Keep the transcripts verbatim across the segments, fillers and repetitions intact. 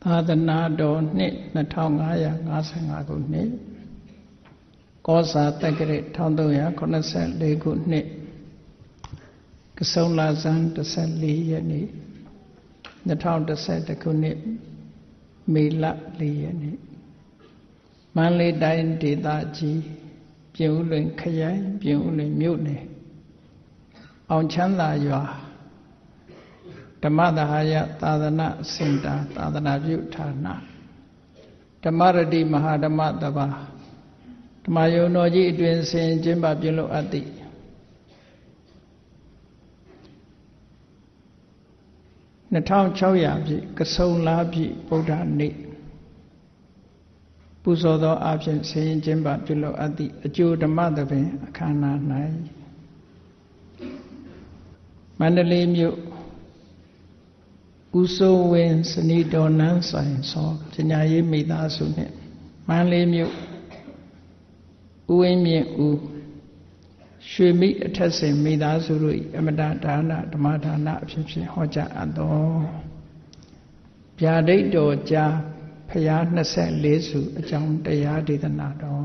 သာသနာတော်နှစ်နှစ်ထောင်ငါးရာငါးဆယ်ငါခုနှစ်ကောဇာတက္ကရာတစ်ထောင်သုံးရာခုနှစ်ဆယ်လေးခုနှစ်ကဆုံလဇန်တစ်ဆယ်လေးရက်နေ့နှစ်ထောင်တစ်ဆယ်တစ်ခုနှစ်မေလလေးရက်နေ့မန္တလေးတိုင်းဒေသကြီးပြင်ဦးလွင်ခရိုင်ပြင်ဦးလွင်မြို့နယ်အောင်ချမ်းသာရွာဓမ္မသဟာယသာသနာစင်တာသာသနာပြုဌာနဓမ္မရတိမဟာဓမ္မတပါဓမ္မယုံတော်ကြီးအတွင်ဆင်ကျင်းပပြုလုပ်အပ်သည့်နှစ်ထောင်ခြောက်ရာပြည့်ကဆုံလပြည့်ဗုဒ္ဓနေ့ပူဇော်သောအဖြစ်ဆင်ကျင်းပပြုလုပ်အပ်သည့်အကျိုးဓမ္မသဘင်အခမ်းအနား၌မန္တလေးမြို့ဦးစိုးဝင်းစနီတော်နန်းဆိုင်ဆောပညာရေးမိသားစုနှင့်မန္တလေးမြို့ဦးဝင်းမြင့်ဦးရွှေမိအထက်ဆင်မိသားစုတို့၏အမတဒါနဓမ္မဒါနအဖြစ်ဖြင့်ဟောကြားအပ်သောဗျာဒိတ်တော်ကြားဖျားနှစ်ဆယ်လေးစုအကြောင်းတရားဒေသနာတော်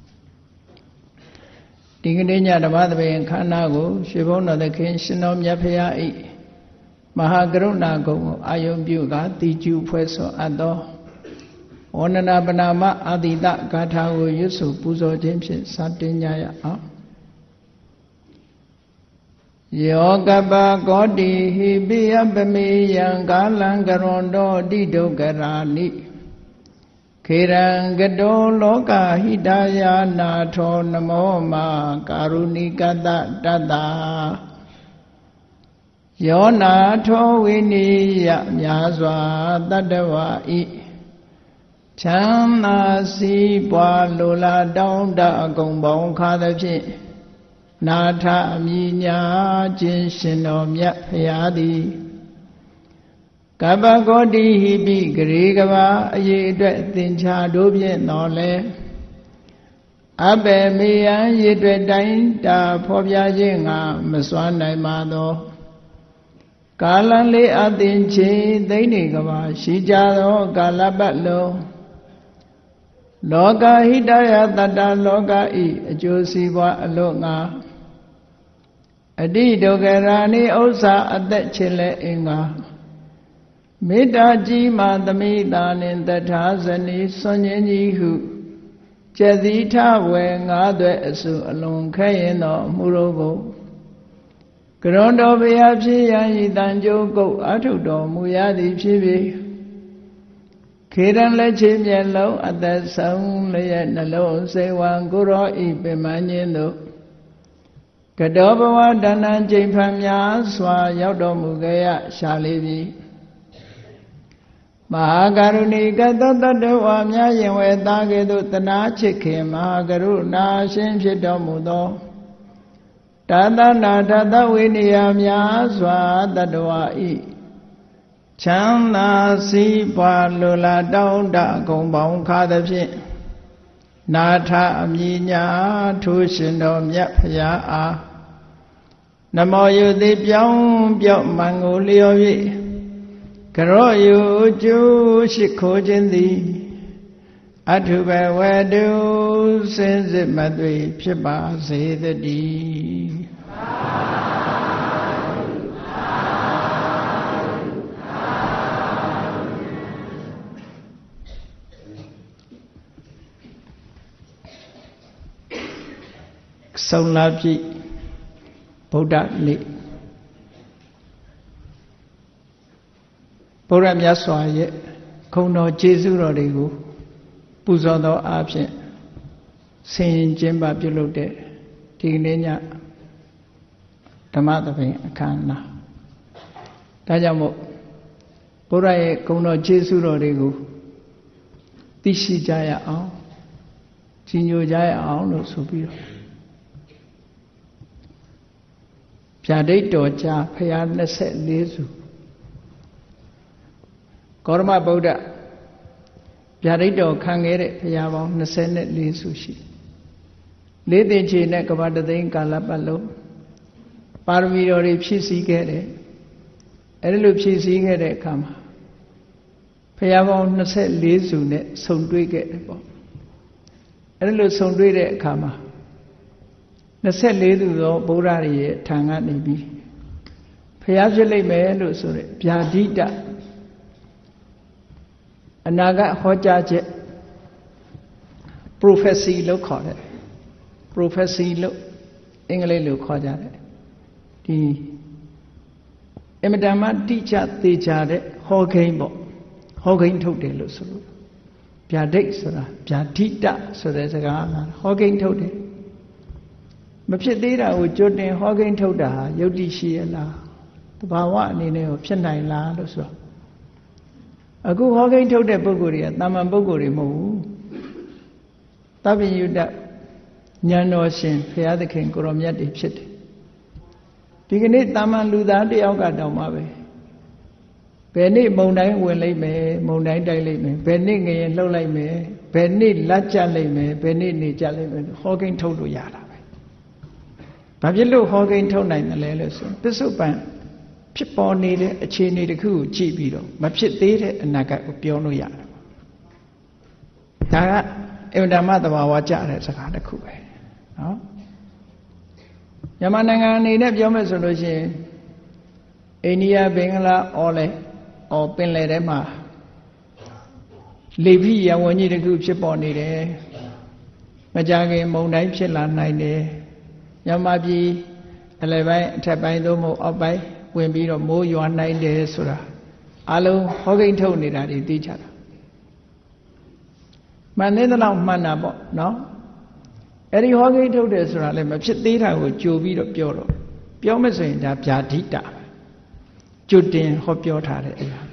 ဒီကနေ့ညဓမ္မသဘင်ခန္ဓာကိုရွှေဘုန်းတော်သခင်ရှင်တော်မြတ်ဖျား၏မဟာကရုဏာဂုဏ်ကိုအာယုံပြုကာတိကျူဖွဲ့ဆိုအပ်သောဝန္ဒနာပနာမအာတိတဂါထာကိုရွတ်ဆိုပူဇော်ခြင်းဖြင့်စတင်ကြရအောင်ယောကပကောတိဟိပိယပမေယံကာလံကရွန်တောတိဒုက္ခရာနိခေရံကတောလောကဟိတယာနာထောနမောမာကာရုဏိကတတတ္တာယောနာထောဝိနိယမြာစွာတတ္တဝါဤချမ်းသာစီးပွားလိုလားတောင်းတအကုန်ပေါင်းခါသဖြင့်နာထအမိညာခြင်းရှင်တော်မြတ်ဖရာသည်ကပ္ပဂေါတိဟိပိဂရေကဘာအရေးအတွက်သင်္ချာတို့ဖြင့်တော်လဲအဘေမေယံရေအတွက်တိုင်းတာဖော်ပြခြင်းငါမစွမ်းနိုင်ပါသောကာလလေးအသင်ချေသိမ့်နေကဘာရှိကြသောကာလပတ်လုံးလောကဟိတယတတ္တလောကဤအကျိုးစီးပွားအလို့ငါအတိဒုက္ခရာနိဥစ္စာအသက်ချေလဲအင်္ဂါမေတ္တာကြီးမှသမိတာနှင့်တထာဇနီစွန့်ញင်းကြီးဟုကျက်သီထဝယ်ငါးသွဲအစုအလုံးခဲရင်သောအမှုတို့ကိုကရွန်တော်ဘုရားဖြစ်ရန်ဤတန်ကြိုးကုတ်အထုတော်မူရသည်ဖြစ်ပြီးခေရန်လက်ချေမျက်လုံးအသက်ဆုံးလျက်နှလုံးစိတ်ဝံကိုရောဤပင်မညင်းတို့ကတောဘဝတဏ္ဍကျိန်ဖန်များစွာရောက်တော်မူကြရရှာလေးပြီမဟာကရုဏီကတတ္တဝါများရင်ဝဲသားကဲ့သို့တနာချစ်ခင်မဟာကရုဏာရှင်ဖြစ်တော်မူသောတသနာတသဝိနည်းများစွာတတ္တဝါဤချမ်းသာစီးပွားလိုလားတောင်းတအကုန်ပေါင်းခါသဖြင့်နာထအမြညာထိုးရှင်တော်မြတ်ဖရာအားနမောယုတိပြောင်းပြော့မန်ကိုလျော်၍ကရောယုကျိုးရှိခိုးခြင်းသည်အထုဘဝတုစင်စစ်မသွေဖြစ်ပါစေတည်းဆုံလပြည့်ဗုဒ္ဓနေ့ဘုရားမြတ်စွာရဲ့ခုံတော်ကျေးဇူးတော်တွေကိုပူဇော်သောအားဖြင့်ဆင်ရင်ကျင်းပပြုလုပ်တဲ့ဒီကနေ့ညဓမ္မသဘင်အခမ်းအနားဒါကြောင့်မို့ဘုရားရဲ့ခုံတော်ကျေးဇူးတော်တွေကိုသိရှိကြရအောင်ကြီးညိုကြရအောင်လို့ဆိုပြီးတော့ဗျာဒိတ်တော်ကြားဖျားနှစ်ဆယ်လေးစုကောရမဗုဒ္ဓဗျာဒိတ်တော်ခံခဲ့တဲ့ဘုရားပေါင်းနှစ်ဆယ်လေးစုရှိလေးသိချေနဲ့ကဘာတသိန်းကာလပတ်လုံးပါရမီတော်တွေဖြည့်ဆည်းခဲ့တယ်အဲဒီလိုဖြည့်ဆည်းခဲ့တဲ့အခါမှာဘရားပေါင်းနှစ်ဆယ့်လေးစုနဲ့ဆုံတွေ့ခဲ့တယ်ပေါ့အဲ့လိုဆုံတွေ့တဲ့အခါမှာနှစ်ဆယ့်လေးစုသောဗုဒ္ဓတွေရဲ့ထံကနေပြီးဘုရားဖြစ်လိမ့်မယ်လို့ဆိုတဲ့ဗျာဒိတအနာဂတ်ဟောကြားချက် prophecy လို့ခေါ်တယ် prophecy လို့အင်္ဂလိပ်လိုခေါ်ကြတယ်ဒီအမတန်မှတိကျသေးချာတဲ့ဟောကိန်းပေါ့ဟောကိန်းထုတ်တယ်လို့ဆိုလို့ဗျာဒိတ်ဆိုတာဗျာဒိတဆိုတဲ့စကားကဟောကိန်းထုတ်တယ်မဖြစ်သေးတာကိုကြိုတင်ဟောကိန်းထုတ်တာဟာယုတ်တိရှိရလားတဘာဝအနေနဲ့ကိုဖြစ်နိုင်လားလို့ဆိုတော့အခုဟောကိန်းထုတ်တဲ့ပုဂ္ဂိုလ်တွေကတာမန်ပုဂ္ဂိုလ်တွေမဟုတ်ဘူးသဗ္ဗညုတဉာဏ်တော်ရှင်ဘုရားသခင်ကိုရောမြတ်တွေဖြစ်တယ်ဒီကနေ့တာမန်လူသားတယောက်ကတောင်မှပဲဘယ်နေ့မုံတိုင်းဝင်လိုက်မယ်မုံတိုင်းတိုက်လိုက်မယ်ဘယ်နေ့ငရင်လှုပ်လိုက်မယ်ဘယ်နေ့လက်ကျလိုက်မယ်ဘယ်နေ့နေကျလိုက်မယ်ဟောကိန်းထုတ်လို့ရတာပဲဘာဖြစ်လို့ဟောကိန်းထုတ်နိုင်တယ်လဲလို့ဆိုပစ္စုပန်ဖြစ်ပေါ်နေတဲ့အခြေအနေတစ်ခုကိုကြည့်ပြီးတော့မဖြစ်သေးတဲ့အနာဂတ်ကိုပြောလို့ရတယ်ဒါကအင်တာမသဘာဝကြတဲ့စကားတစ်ခုပဲနော်မြန်မာနိုင်ငံအနေနဲ့ပြောမယ်ဆိုလို့ရှိရင်အိန္ဒိယဘင်္ဂလားအော်လဲအော်ပင်လယ်ထဲမှာလေဖိရဝန်းကြီးတစ်ခုဖြစ်ပေါ်နေတယ်မကြခင်မုန်တိုင်းဖြစ်လာနိုင်တယ်မြန်မာပြည်အလယ်ပိုင်းအထက်ပိုင်းသို့မဟုတ်အောက်ပိုင်းဝင်ပြီးတော့မိုးရွာနိုင်တယ်ဆိုတာအလုံးဟောကိန်းထုတ်နေတာတွေသိကြတာမှန်တဲ့လောက်မှန်တာပေါ့နော်အဲ့ဒီဟောကိန်းထုတ်တယ်ဆိုတာလည်းမဖြစ်သေးတာကိုကြိုပြီးတော့ပြောတော့ပြောမဆိုရင်ဒါဗျာဒိတကြိုတင်ဟောပြောထားတဲ့အရာ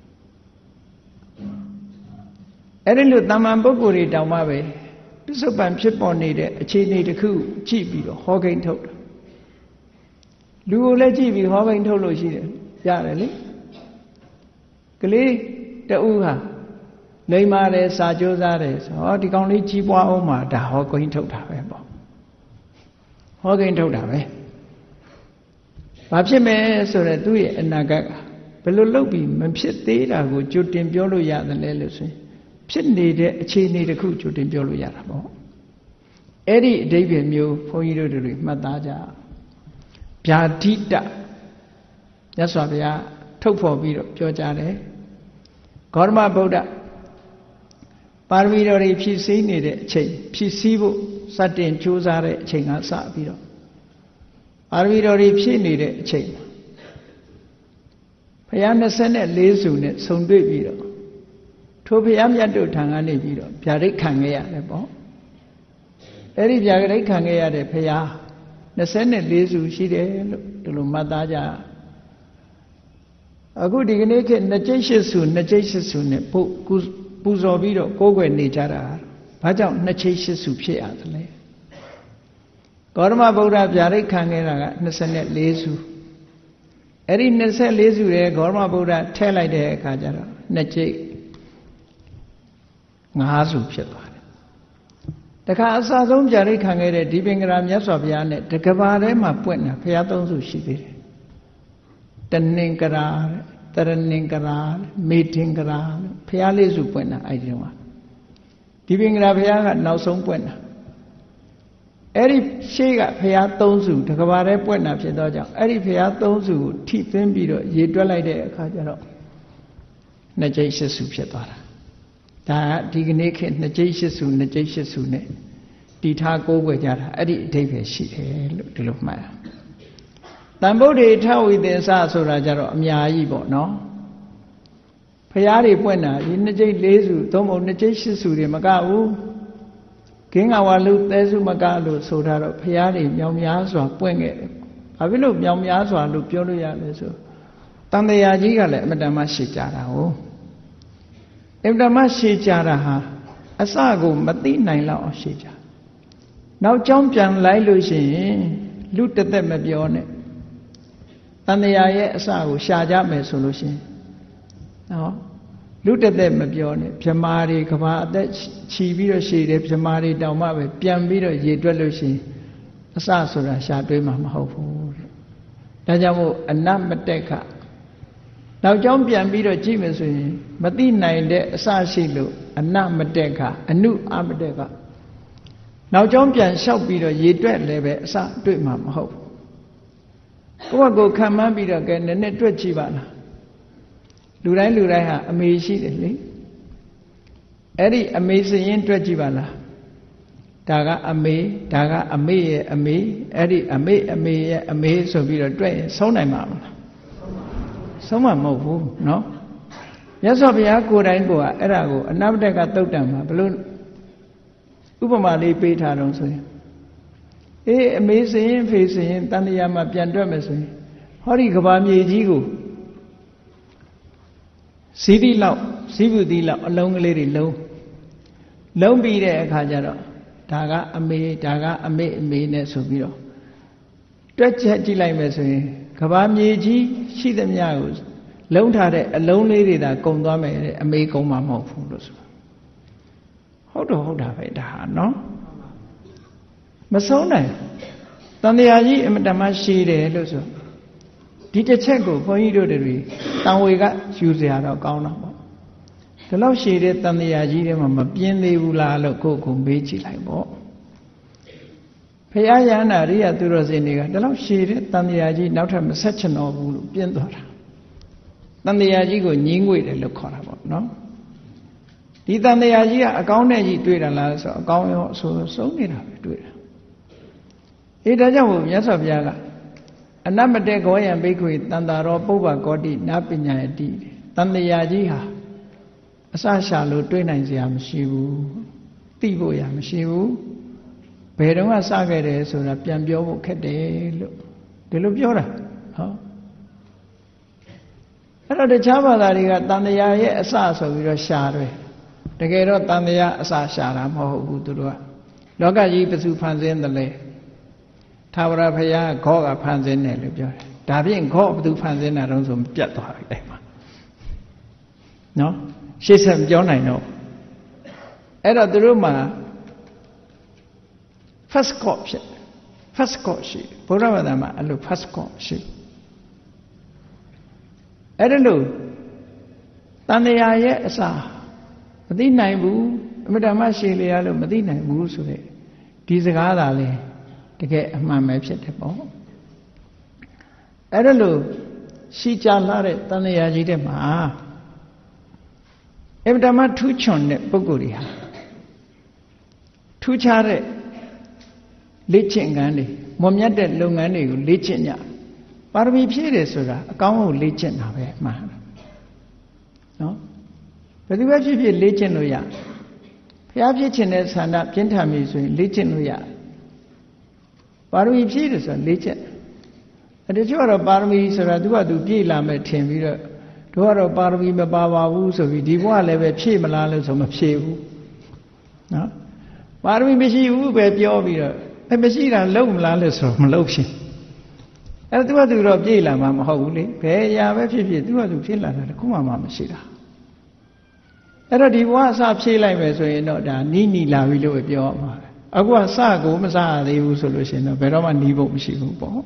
အဲ့ဒီလိုတမန်ပုဂ္ဂိုလ်တွေတောင်မှပဲပစ္စုပန်ဖြစ်ပေါ်နေတဲ့အခြေအနေတစ်ခုကြည့်ပြီးတော့ဟောကိန်းထုတ်တယ်လူကိုလည်းကြည့်ပြီးဟောကိန်းထုတ်လို့ရှိတယ်ရတယ်လေကလေးတဦးဟာလိမ္မာတယ်စာကြိုးစားတယ်ဆိုဟောဒီကောင်လေးကြီးပွားအောင်မှာဒါဟောကိန်းထုတ်တာပဲပေါ့ဟောကိန်းထုတ်တာပဲဘာဖြစ်မယ်ဆိုတော့သူ့ရဲ့အနာဂတ်ဘယ်လိုလုပ်ပြီးမဖြစ်သေးတာကိုကြိုတင်ပြောလို့ရတယ်လဲလို့ဆိုရင်ဖြစ်နေတဲ့အခြေအနေတစ်ခုကြိုတင်ပြောလို့ရတာပေါ့အဲ့ဒီအဓိပ္ပာယ်မျိုးဘုန်းကြီးတို့တွေမှတ်သားကြဗျာဒိတမြတ်စွာဘုရားထုတ်ဖော်ပြီးတော့ပြောကြတယ်ဂေါတမဗုဒ္ဓပါရမီတော်တွေဖြည့်ဆည်းနေတဲ့အချိန်ဖြည့်ဆည်းဖို့စတင်ကြိုးစားတဲ့အချိန်ကစပြီးတော့ပါရမီတော်တွေဖြည့်နေတဲ့အချိန်ဘုရားနှစ်ဆယ့်လေးစုနဲ့ဆုံတွေ့ပြီးတော့ထိုဘုရားမြတ်တို့ထံကနေပြီးတော့ဗျာဒိတ်ခံခဲ့ရတယ်ပေါ့အဲ့ဒီဗျာဒိတ်ခံခဲ့ရတဲ့ဘုရားနှစ်ဆယ့်လေးစုရှိတယ်လို့ဒီလိုမှတ်သားကြအခုဒီကနေ့ခေတ်နှစ်ကျိတ်ရှစ်စုနှစ်ကျိတ်ရှစ်စုနဲ့ပုပူဇော်ပြီးတော့ကိုးကွယ်နေကြတာဘာကြောင့်နှစ်ကျိတ်ရှစ်စုဖြစ်ရသလဲဂေါတမဗုဒ္ဓဗျာဒိတ်ခံခဲ့တာကနှစ်ဆယ့်လေးစုအဲ့ဒီနှစ်ဆယ့်လေးစုရဲ့ဂေါတမဗုဒ္ဓထည့်လိုက်တဲ့အခါကျတော့နှစ်ကျိတ်ငါးစုဖြစ်သွားတယ်တခါအစဆုံးဗျာဒိတ်ခံခဲ့တဲ့ဒီပင်္ဂရာမြတ်စွာဘုရားနဲ့တကဘာထဲမှာပွင့်တာဘုရားသုံးစုရှိသေးတယ်တဏင်္ဂရာတရဏင်္ဂရာမေထင်္ဂရာဘုရားလေးစုပွင့်တာအဲ့ဒီတော့ဒီပင်္ဂရာဘုရားကနောက်ဆုံးပွင့်တာအဲ့ဒီရှေးကဘုရားသုံးစုတကဘာထဲပွင့်တာဖြစ်တော့ကြောင့်အဲ့ဒီဘုရားသုံးစုကိုထိသွင်းပြီးတော့ရေတွက်လိုက်တဲ့အခါကျတော့နှစ်ကျိတ်ရှစ်စုဖြစ်သွားတာဒါကဒီကနေ့ခေတ်နှစ်ကျိတ်ရှစ်စုနှစ်ကျိတ်ရှစ်စုနဲ့တီထားကိုးကွယ်ကြတာအဲ့ဒီအဓိပ္ပာယ်ရှိတယ်လို့ဒီလိုမှတ်ရတန်ဗုဒ္ဓေထဝိသင်္စဆိုတာကြတော့အများကြီးပေါ့နော်ဖရာတွေပွင့်တာဒီနှစ်ကျိတ်လေးစုသုံးပုံနှစ်ကျိတ်ရှစ်စုတွေမကဘူးဂင်္ဂဝါလူသဲစုမကလို့ဆိုထားတော့ဖရာတွေမြောင်များစွာပွင့်ခဲ့တယ်ဘာဖြစ်လို့မြောင်များစွာလို့ပြောလို့ရလဲဆိုတန်တရားကြီးကလည်းအမတန်မှရှည်ကြတာဟုတ်အမတန်မှရှည်ကြတာဟာအစကိုမသိနိုင်လောက်အောင်ရှည်ကြနောက်ကြောင်းပြန်လိုက်လို့ရှိရင်လူတသက်မပြောနဲ့တန်တရားရဲ့အစကိုရှာကြမယ်ဆိုလို့ရှိရင်နော်လူတသက်မပြောနဲ့ဗြမာတွေကဘာအသက်ချီပြီးတော့ရှည်တယ်ဗြမာတွေတောင်မှပဲပြန်ပြီးတော့ရေတွက်လို့ရှိရင်အစဆိုတာရှာတွေးမှာမဟုတ်ဘူးတဲ့ဒါကြောင့်မို့အနတ်မတက်ကနောက်ကြောင်းပြန်ပြီးတော့ကြည့်မယ်ဆိုရင်မသိနိုင်တဲ့အစရှိလို့အနမတက်က အနုအမတက်ကနောက်ကြောင်းပြန်လျှောက်ပြီးတော့ရေတွက်လည်းပဲအစတွေ့မှာမဟုတ်ဘူးကိုယ့်ကိုယ်ခံမှန်းပြီးတော့ကဲနည်းနည်းတွက်ကြည့်ပါလားလူတိုင်းလူတိုင်းဟာအမေရှိတယ်လေအဲ့ဒီအမေစရင်တွက်ကြည့်ပါလားဒါကအမေဒါကအမေရဲ့အမေအဲ့ဒီအမေအမေရဲ့အမေဆိုပြီးတော့တွက်ရင်ဆုံးနိုင်မှာမလားဆုံးမှာမဟုတ်ဘူးเนาะမြတ်စွာဘုရားကိုယ်တိုင်ကအဲ့ဒါကိုအနဗတကသုတ်တံမှာဘလို့ဥပမာလေးပေးထားတော့ဆိုရင်အေးအမေစရင်ဖေစရင်တန်တရားမှာပြန်တွက်မယ်ဆိုရင်ဟောဒီကဘာမြေကြီးကိုစီးတိလောက်စီးဘူးတိလောက်အလုံးကလေးတွေလုံးလုံးပြီးတဲ့အခါကျတော့ဒါကအမေဒါကအမေအမေနဲ့ဆိုပြီးတော့တွက်ချက်ကြည့်လိုက်မယ်ဆိုရင်ကဘာမြေကြီးရှိသမျှကိုလုံးထားတဲ့အလုံးလေးတွေသာကုံသွားမယ်တဲ့အမေကုံမှာမဟုတ်ဘူးလို့ဆိုဟုတ်တော့ဟုတ်တာပဲဒါဟာနော်မဆုံးနိုင်တန်တရားကြီးအမတမရှိတယ်လို့ဆိုဒီတစ်ချက်ကိုဘုန်းကြီးတို့တွေတန်ဝေကယူစရာတော့ကောင်းတော့ပေါ့ဒီလောက်ရှိတဲ့တန်တရားကြီးတွေမှာမပြင်းသေးဘူးလားလို့ကိုယ့်ကိုမေးကြည့်လိုက်ပေါ့ဖရာယန္တာရိယသူတော်စင်တွေကဒီလောက်ရှိတဲ့တန်တရားကြီးနောက်ထပ်မဆက်ချင်တော့ဘူးလို့ပြင်းသွားတာတန်တရားကြီးကိုညင်းငွေတယ်လို့ခေါ်တာပေါ့နော်ဒီတန်တရားကြီးကအကောင်းနဲ့ကြီးတွေ့တာလားဆိုအကောင်းရောအဆိုးဆုံးနေတာပဲတွေ့တာအေးဒါကြောင့်ဘုရားဆော်ဘုရားကအနမတေကောယံဘိက္ခွေတန်တာရောပုဗ္ဗကောတိနာပညာယတိတန်တရားကြီးဟာအစရှာလို့တွေးနိုင်စရာမရှိဘူးသိဖို့ရမရှိဘူးဘယ်တော့မှစခဲ့တယ်ဆိုတာပြန်ပြောဖို့ခက်တယ်လို့ဒီလိုပြောတာဟောအဲ့တော့တခြားဘာသာတွေကတန်တရားရဲ့အစဆိုပြီးတော့ရှာတယ်တကယ်တော့တန်တရားအစရှာတာမဟုတ်ဘူးသူတို့ကလောကကြီးပစုဖန်ဆင်းတယ်လေသာဝရဘုရားခောကဖန်ဆင်းတယ်လို့ပြောတယ်ဒါဖြင့်ခောဘသူဖန်ဆင်းတာတော့ဆိုပြတ်သွားပြီအဲ့မှာနော်ရှေ့ဆက်မပြောနိုင်တော့အဲ့တော့သူတို့မှာ first call ဖြစ် first call ရှိဘုရားဘာသာမှာအဲ့လို first call ရှိအဲ့ဒါလို့တန်တရားရဲ့အစာမသိနိုင်ဘူးအမြဲတမ်းရှည်လျားလို့မသိနိုင်ဘူးဆိုတဲ့ဒီစကားသာလေတကယ်အမှန်ပဲဖြစ်တယ်ပေါ့အဲ့ဒါလို့ရှိကြလာတဲ့တန်တရားကြီးတဲ့မှာအမြဲတမ်းထူးချွန်တဲ့ပုဂ္ဂိုလ်တွေဟာထူးခြားတဲ့လေ့ကျင့်ခန်းတွေမွန်မြတ်တဲ့လုပ်ငန်းတွေကိုလေ့ကျင့်ကြပါရမီဖြည့်တယ်ဆိုတာအကောင်းကိုလေ့ကျင့်တာပဲမှန်နော်ဘယ်သူပဲဖြစ်ဖြစ်လေ့ကျင့်လို့ရဘုရားဖြစ်ခြင်းတဲ့ဆန္ဒပြင်းထန်ပြီဆိုရင်လေ့ကျင့်လို့ရပါရမီဖြည့်တယ်ဆိုတာလေ့ကျင့်အဲ့ဒါကြောင့်တော့ပါရမီဆိုတာသူကသူပြည့်လာမယ်ထင်ပြီးတော့တို့ကတော့ပါရမီမပါပါဘူးဆိုပြီးဒီဘဝလည်းပဲဖြည့်မလားလို့ဆိုမဖြည့်ဘူးနော်ပါရမီမရှိဘူးပဲပြောပြီးတော့အဲမရှိတာလုံးမလားလို့ဆိုမလုံးဖြစ်အဲသူကသူတော့ပြည့်လာမှာမဟုတ်ဘူးလေဘယ်အရာပဲဖြစ်ဖြစ်သူကသူဖြစ်လာတာတခုမှမရှိတာအဲ့တော့ဒီဘဝအစဖြည့်လိုက်မယ်ဆိုရင်တော့ဒါနီးနီးလာပြီလို့ပြောရမှာအခုကစကိုမစရသေးဘူးဆိုလို့ရှိရင်တော့ဘယ်တော့မှနီးဖို့မရှိဘူးပေါ့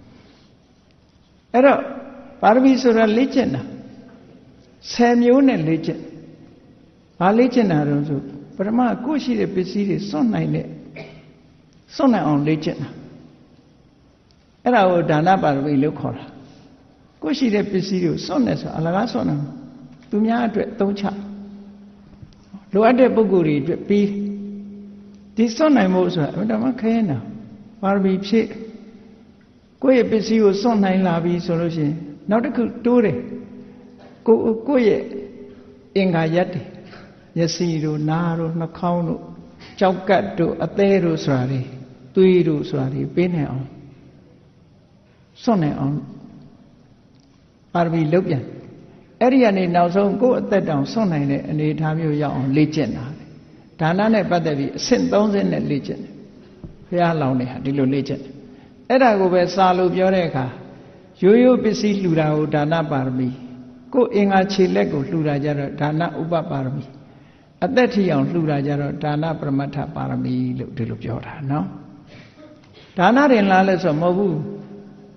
အဲ့တော့ပါရမီဆိုတာလေ့ကျင့်တာဆယ်မျိုးနဲ့လေ့ကျင့်ဘာလေ့ကျင့်တာတော့ဆိုပထမကိုယ်ရှိတဲ့ပစ္စည်းတွေစွန့်နိုင်တဲ့စွန့်နိုင်အောင်လေ့ကျင့်တာအဲ့ဒါကိုဒါနပါရမီလို့ခေါ်တာကိုယ်ရှိတဲ့ပစ္စည်းတွေကိုစွန့်နေဆိုအလကားစွန့်နေသူများအတွက်သုံးချလိုအပ်တဲ့ပုဂ္ဂိုလ်တွေအတွက်ပြီးဒီစွန့်နိုင်ဖို့ဆိုတာအမှန်တမ်းခဲနေတာပါရမီဖြည့်ကိုယ့်ရဲ့ပစ္စည်းကိုစွန့်နိုင်လာပြီဆိုလို့ရှိရင်နောက်တစ်ခုတိုးတယ်ကိုကိုယ့်ရဲ့အင်္ဂါရက်တွေမျက်စိတို့နားတို့နှာခေါင်းတို့ကြောက်ကတ်တို့အသေးတို့ဆိုတာတွေသွေးတို့ဆိုတာတွေပေးနိုင်အောင်စွန့်နိုင်အောင်ပါရမီလုပ်ပြန်အဲ့ဒီကနေနောက်ဆုံးကိုယ့်အသက်တောင်စွန့်နိုင်တဲ့အနေအထားမျိုးရောက်အောင်လေ့ကျင့်တာဒါနနဲ့ပတ်သက်ပြီးအဆင့်သုံးဆင့်နဲ့လေ့ကျင့်တယ်ဘုရားလောင်းနေဟာဒီလိုလေ့ကျင့်တယ်အဲ့ဒါကိုပဲစာလို့ပြောတဲ့အခါရိုးရိုးပစ္စည်းလှူတာကိုဒါနပါရမီကိုယ်အင်္ဂါခြေလက်ကိုလှူတာကြတော့ဒါနဥပပါရမီအသက်ထီအောင်လှူတာကြတော့ဒါနပရမတ္ထပါရမီလို့ဒီလိုပြောတာနော်ဒါနရင်လားလဲဆိုမဟုတ်ဘူး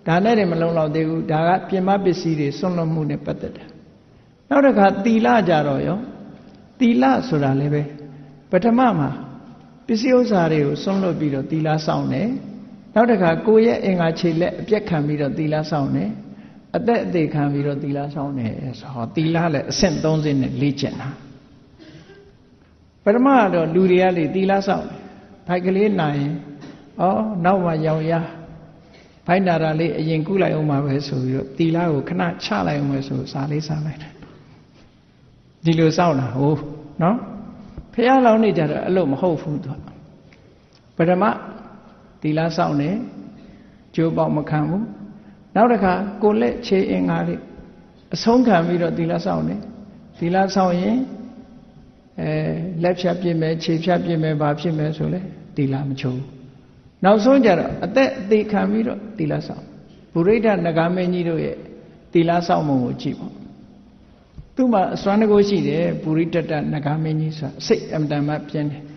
ဒါနဲ့လည်းမလုံလောက်သေးဘူးဒါကပြင်မပစ္စည်းတွေစွန့်လွတ်မှုနဲ့ပတ်သက်တယ်နောက်တစ်ခါသီလကြတော့ရောသီလဆိုတာလည်းပဲပထမမှာပစ္စည်းဥစ္စာတွေကိုစွန့်လွတ်ပြီးတော့သီလဆောင်တယ်နောက်တစ်ခါကိုယ့်ရဲ့အင်္ဂါခြေလက်အပြက်ခံပြီးတော့သီလဆောင်တယ်အသက်အသေးခံပြီးတော့သီလဆောင်တယ်ဆိုတော့သီလလည်းအဆင့်သုံးဆင့်နဲ့လေ့ကျင့်တာပထမတော့လူတွေကလေသီလဆောင်တယ်ဖိုက်ကလေးနိုင်ရင်ဩနောက်မှရောင်ရဖိုက်နာတာလေးအရင်ကုလိုက်အောင်ပါပဲဆိုပြီးတော့သီလကိုခဏချလိုက်အောင်ပဲဆိုစာလေးစားလိုက်တယ်ဒီလိုစောင့်တာဟိုနော်ဖះလောင်းနေကြတော့အဲ့လိုမဟုတ်ဘူးသူပထမသီလစောင့်နေကြိုးပေါက်မခံဘူးနောက်တစ်ခါကိုလက်ခြေအင်္ဂါလေးအဆုံးခံပြီးတော့သီလစောင့်နေသီလစောင့်ရင်အဲလက်ဖြတ်ပြစ်မယ်ခြေဖြတ်ပြစ်မယ်ဘာဖြစ်မယ်ဆိုလဲသီလမချိုးနောက်ဆုံးကြတော့အသက်အသေးခံပြီးတော့သီလစောင့်ဘုရိဒ္ဓနဂါမင်းကြီးတို့ရဲ့သီလစောင့်မှုကိုကြည့်ပါသူ့မှာအစွမ်းတကူရှိတယ်ပုရိတတနဂါမင်းကြီးဆိုတာစိတ်အမတန်မှပြင်းတယ်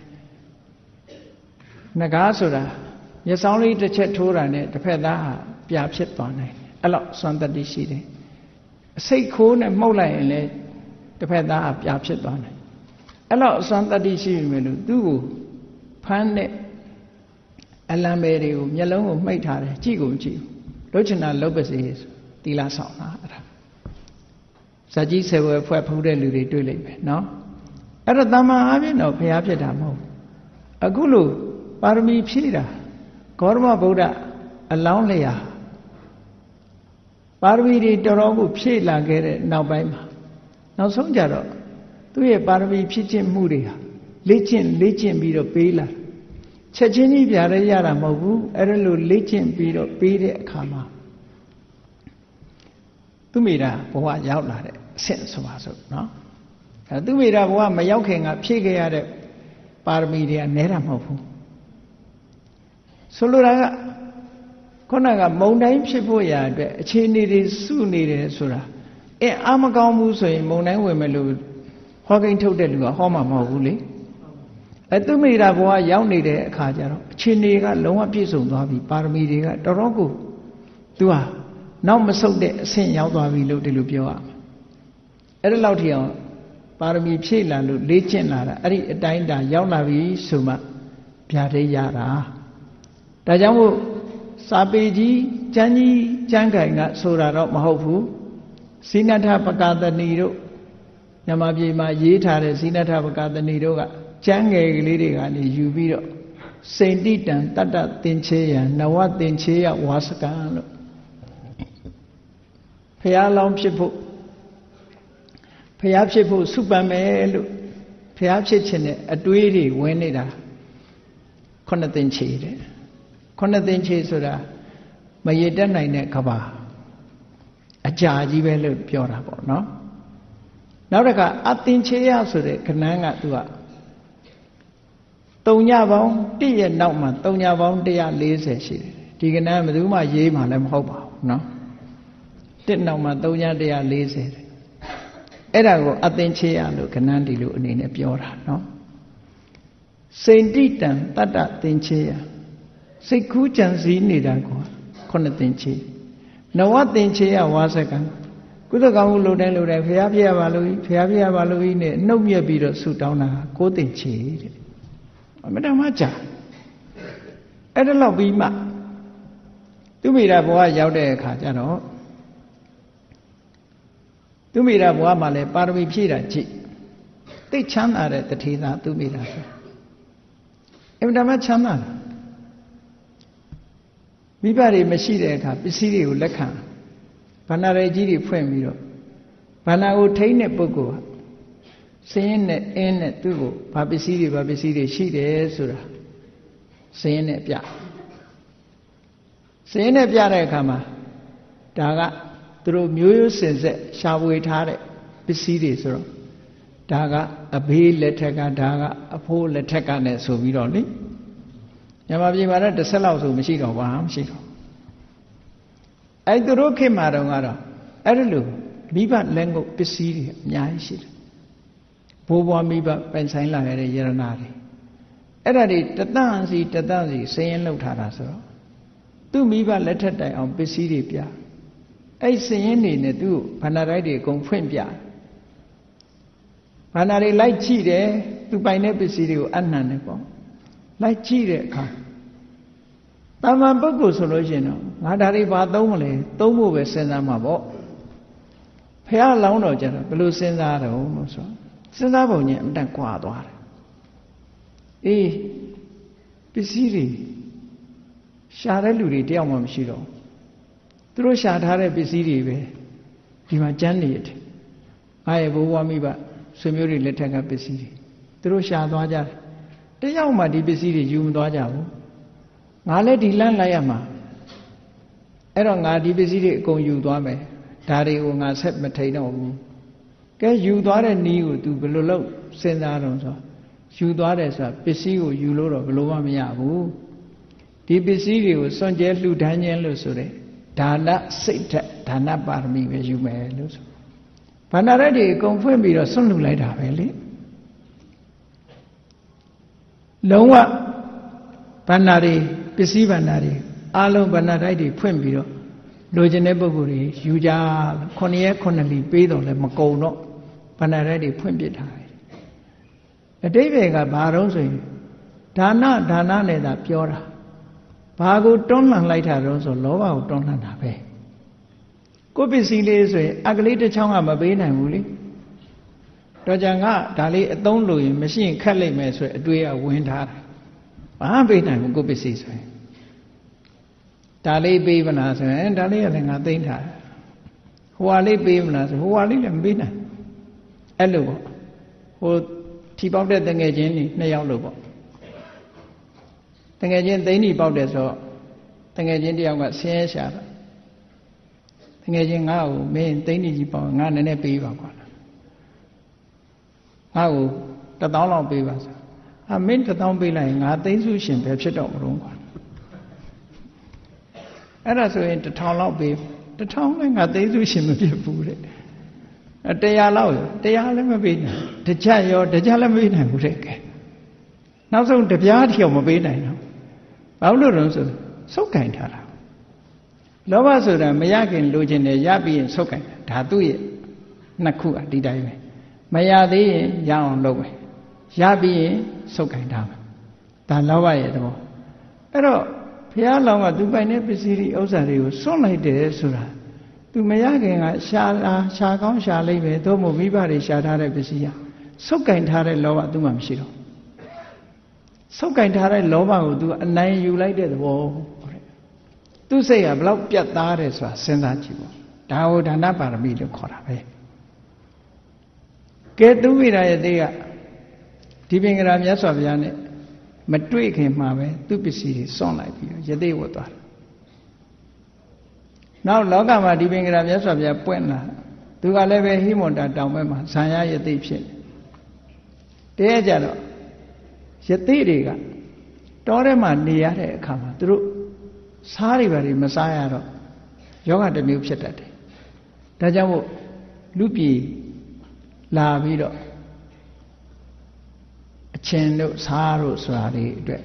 နဂါဆိုတာမျက်စောင်းလေးတစ်ချက်ထိုးတာနဲ့တစ်ဖက်သားဟာပြာဖြစ်သွားနိုင်တယ်အဲ့လောက်စွမ်းတတ္တိရှိတယ်အစိတ်ခိုးနဲ့မှုတ်လိုက်ရင်လည်းတစ်ဖက်သားဟာပြာဖြစ်သွားနိုင်အဲ့လောက်အစွမ်းတတ္တိရှိပြီမယ်လို့သူ့ကိုဖမ်းတဲ့အလံပဲတွေကိုမျက်လုံးကိုမှိတ်ထားတယ်ကြည့်ကုန်ကြည့်လို့ချင်တာလုပ်ပါစေသီလဆောင်တာအဲ့ဒါဇာကြီးဆယ်ဝယ်ဖွဲ့ဖူးတဲ့လူတွေတွေ့လိမ့်မယ်နော်အဲ့တော့တမန်အားဖြင့်တော့ဘုရားဖြစ်တာမဟုတ်အခုလို့ပါရမီဖြည့်တာဂေါရမဗုဒ္ဓအလောင်းလျာပါရမီတွေတော်တော်ကိုဖြည့်လာခဲ့တဲ့နောက်ပိုင်းမှာနောက်ဆုံးကြတော့သူ့ရဲ့ပါရမီဖြည့်ခြင်းမှုတွေဟာလေ့ကျင့်လေ့ကျင့်ပြီးတော့ပေးလာချက်ချင်းကြီးပြရရတာမဟုတ်ဘူးအဲ့ဒါလို့လေ့ကျင့်ပြီးတော့ပေးတဲ့အခါမှာသူမိတာဘဝရောက်လာတဲ့အဆင့်ဆိုပါစို့နော်အဲသူမိတာဘဝမရောက်ခင်ကဖြည့်ခဲ့ရတဲ့ပါရမီတွေကနဲတာမဟုတ်ဘူးဆိုလိုတာကခုနကမုံတိုင်းဖြစ်ဖို့ရာအတွက်အခြေအနေတွေစုနေတယ်ဆိုတာအဲအာမကောင်းဘူးဆိုရင်မုံတိုင်းဝင်မယ်လို့ဟောကိန်းထုတ်တဲ့လူကဟောမှာမဟုတ်ဘူးလေအဲသူမိတာဘဝရောက်နေတဲ့အခါကျတော့အခြေအနေကလုံးဝပြည့်စုံသွားပြီပါရမီတွေကတော်တော်ကိုသူဟာနောက်မဆုတ်တဲ့အဆင့်ရောက်သွားပြီလို့ဒီလိုပြောရမှာအဲ့ဒါလောက်ထိအောင်ပါရမီဖြည့်လာလို့လေ့ကျင့်လာတာအဲ့ဒီအတိုင်းတာရောက်လာပြီဆိုမှဗျာဒိတ်ရတာဒါကြောင့်မို့စာပေကြီးကျမ်းကြီးကျမ်းဂိုင်ကဆိုတာတော့မဟုတ်ဘူးစိနထပကာသနီတို့ညမပြေမှာရေးထားတဲ့စိနထပကာသနီတို့ကကျမ်းငယ်ကလေးတွေကနေယူပြီးတော့စိန်တိတံတတ္တသင်္ချေယနဝသင်္ချေယဝါစကံလို့ဖះလောင်းဖြစ်ဖို့ဖះဖြစ်ဖို့စုပန်မယ်လို့ဖះဖြစ်ခြင်းနဲ့အတွေးတွေဝင်နေတာခုနှစ်သင်္ချေတဲ့ခုနှစ်သင်္ချေဆိုတာမရည်တက်နိုင်တဲ့ကဘာအကြာကြီးပဲလို့ပြောတာပေါ့နော်နောက်တစ်ခါအသင်္ချေယဆိုတဲ့ခဏန်းကသူကတုံညပေါင်းတည့်ရဲ့နောက်မှာတုံညပေါင်းone hundred fortyရှိတယ်ဒီကဏ္ဍဘယ်သူမှရေးမှလည်းမဟုတ်ပါဘူးနော်တစ်နောက်မှာတုံညone hundred fortyတယ်အဲ့ဒါကိုအသင်္ချေယလို့ခဏန်းဒီလိုအနေနဲ့ပြောတာနော်စိန်တိတံတတ္တသင်္ချေယစိတ်ကူးကြံစည်နေတာကိုခုနှစ်သင်္ချေနဝသင်္ချေယဝါစကံကုသကောင်းမှုလိုတိုင်းလိုတိုင်းဖျားပြရပါလို့ဖျားပြရပါလို့နဲ့နှုတ်မြက်ပြီးတော့ဆူတောင်းတာကိုးသင်္ချေတဲ့အမတမကြာအဲ့ဒါလောက်ပြီးမှသူမိတာဘဝရောက်တဲ့အခါကျတော့သူမိတာဘဝမှာလည်းပါရမီဖြည့်တာကြည့်သိချမ်းသာတဲ့တထေသာသူမိတာဆိုအမတမချမ်းသာမိဘတွေမရှိတဲ့အခါပစ္စည်းတွေကိုလက်ခံဗန္နာရကြီးတွေဖွင့်ပြီးတော့ဗန္နာကိုထိန်းတဲ့ပုဂ္ဂိုလ်ကစင်းရင်နဲ့အင်းနဲ့သူ့ကိုဘာပစ္စည်းတွေဘာပစ္စည်းတွေရှိတယ်ဆိုတာစင်းရင်နဲ့ပြစင်းရင်နဲ့ပြတဲ့အခါမှာဒါကသူတို့မျိုးရိုးစင်ဆက်ရှာဖွေထားတဲ့ပစ္စည်းတွေဆိုတော့ဒါကအဘေးလက်ထက်ကဒါကအဖိုးလက်ထက်ကနဲ့ဆိုပြီးတော့လေညမပြေမှာတော့တစ်ဆက်လောက်ဆိုမရှိတော့ဘာမှမရှိတော့အဲ့သူတို့ခေတ်မှာတော့ကတော့အဲ့ဒါလို့မိဘလက်ငုပ်ပစ္စည်းတွေအများကြီးရှိတယ်ဘိုးဘွားမိဘပိုင်ဆိုင်လာရတဲ့ယရနာတွေအဲ့ဒါတွေတသန့်စီတသန့်စီစည်ရင်လောက်ထားတာဆိုတော့သူ့မိဘလက်ထက်တိုင်အောင်ပစ္စည်းတွေပြအဲ့စင်ရင်နေနဲ့သူ့ဘန္နာရိုက်တွေအကုန်ဖွင့်ပြဘန္နာတွေလိုက်ကြည့်တယ်သူပိုင်တဲ့ပစ္စည်းတွေကိုအနံ့တယ်ပေါ့လိုက်ကြည့်တဲ့အခါတာမန်ပုဂ္ဂိုလ်ဆိုလို့ရှိရင်တော့ငါဒါတွေဘာသုံးမလဲသုံးဖို့ပဲစဉ်းစားမှာပေါ့ဖះလောင်းတော်ကြတော့ဘယ်လိုစဉ်းစားတော့လို့ဆိုစဉ်းစားပုံကြီးအမှန်ကွာသွားတယ်အေးပစ္စည်းတွေရှာတဲ့လူတွေတယောက်မှမရှိတော့သူတို့ရှာထားတဲ့ပစ္စည်းတွေပဲဒီမှာကျန်နေတယ်ငါရဲ့ဘိုးဘွားမိဘဆွေမျိုးတွေလက်ထက်ကပစ္စည်းတွေသူတို့ရှာသွားကြတယ်တယောက်မှဒီပစ္စည်းတွေယူမသွားကြဘူးငါလည်းဒီလမ်းလိုက်ရမှာအဲ့တော့ငါဒီပစ္စည်းတွေအကုန်ယူသွားမယ်ဒါတွေကိုငါဆက်မထိန်တော့ဘူးကဲယူသွားတဲ့နီးကို तू ဘယ်လိုလုပ်စဉ်းစားတော့ဆိုယူသွားတယ်ဆိုတာပစ္စည်းကိုယူလို့တော့ဘယ်လိုမှမရဘူးဒီပစ္စည်းတွေကိုစွန့်ကြဲလှူဒန်းခြင်းလို့ဆိုတဲ့ဒါနစိတ်ဓာတ်ဒါနပါရမီပဲယူမယ်လို့ဆိုဗန္ဒရတ်တွေအကုန်ဖွင့်ပြီးတော့စွန့်လှူလိုက်တာပဲလေလုံးဝဗန္ဒာတွေပစ္စည်းဗန္ဒာတွေအလုံးဗန္ဒတိုက်တွေဖွင့်ပြီးတော့လိုချင်တဲ့ပုဂ္ဂိုလ်တွေယူကြခုနှစ်ရက်ခုနှစ်လီပေးတော့လည်းမကုန်တော့ဗန္ဒတိုက်တွေဖွင့်ပြထားတယ်အတိပ္ပယ်ကဘာတော့ဆိုရင်ဒါနဒါနနဲ့သာပြောတာဘာကိုတွန်းလှန်လိုက်တာတော့ဆိုလောဘကိုတွန်းလှန်တာပဲကိုယ်ပစ္စည်းလေးဆိုရင်အကလေးတစ်ချောင်းကမပေးနိုင်ဘူးလေတော့ကြငါဒါလေးအသုံးလို့ရင်မရှိရင်ခက်လိုက်မယ်ဆိုရင်အတွေ့အဝင်ထားတယ်ဘာမှပေးနိုင်ဘူးကိုယ်ပစ္စည်းဆိုရင်ဒါလေးပေးမလားဆိုရင်ဒါလေးကလည်းငါသိမ်းထားတယ်ဟိုဟာလေးပေးမလားဆိုဟိုဟာလေးလည်းမပေးနိုင်အဲ့လိုပေါ့ဟိုထီပေါက်တဲ့တငယ်ချင်းနှစ်ယောက်လို့ပေါ့တငယ်ချင်းသိန်းကြီးပေါက်တယ်ဆိုတော့တငယ်ချင်းတယောက်ကဆင်းရဲရှာတာတငယ်ချင်းငါ့ကိုမင်းသိန်းကြီးပေါက်ငါနည်းနည်းပေးပါကွာငါ့ကိုတစ်သောင်းလောက်ပေးပါဆိုအမင်းတစ်သောင်းပေးလိုက်ရင်ငါသိန်းစုရှင်ပဲဖြစ်တော့မလို့ကွာအဲ့ဒါဆိုရင်တစ်ထောင်လောက်ပေးတစ်ထောင်လည်းငါသိန်းစုရှင်မဖြစ်ဘူးတဲ့တရားလောက်ရောတရားလည်းမပေးနိုင်တကြရောတကြလည်းမပေးနိုင်ဘူးတဲ့ကဲနောက်ဆုံးတပြားထီအောင်မပေးနိုင်တော့ဘာလို့လဲဆိုစုပ်ကင်ထားတာလောဘဆိုတာမရခင်လိုချင်တယ်ရပြီးရင်စုပ်ကင်တာဒါသူ့ရဲ့နှစ်ခုအဒီတိုင်းပဲမရသေးရင်ရအောင်လုပ်မယ်ရပြီးရင်စုပ်ကင်ထားမယ်ဒါလောဘရဲ့သဘောအဲ့တော့ဘုရားလောင်းကသူပိုင်တဲ့ပစ္စည်းတွေဥစ္စာတွေကိုစွန့်လိုက်တယ်ဆိုတာသူမရခင်ကရှာလာရှာကောင်းရှာလိုက်ပဲသို့မဟုတ်မိဘတွေရှာထားတဲ့ပစ္စည်းဟာစုပ်ကင်ထားတဲ့လောဘသူ့မှာမရှိတော့စုပ်ကင်ထားတဲ့လောဘကို तू အနိုင်ယူလိုက်တဲ့သဘောတဲ့သူ့စိတ်ကဘလောက်ပြတ်သားတယ်ဆိုတာစဉ်းစားကြည့်ပေါ့ဒါဟောဒါနပါရမီလို့ခေါ်တာပဲကဲသူဝိရယတိကဒီပင်ကရာမြတ်စွာဘုရားနဲ့မတွေ့ခင်မှာပဲသူ့ပစ္စည်းတွေစွန့်လိုက်ပြီးတော့ယတိဝတ်သွားတယ်နောက်လောကမှာဒီပင်ကရာမြတ်စွာဘုရားပွင့်လာသူကလည်းပဲဟိမန္တာတောင်ဘက်မှာဇာယယတိဖြစ်တယ်တကယ်ကြတော့ယတိတွေကတောထဲမှာနေရတဲ့အခါမှာသူတို့စားတွေဘာတွေမစားရတော့ယောဂတစ်မျိုးဖြစ်တတ်တယ်ဒါကြောင့်မို့လူပြည်လာပြီးတော့အချင်းတို့စားတို့ဆိုတာတွေအတွက်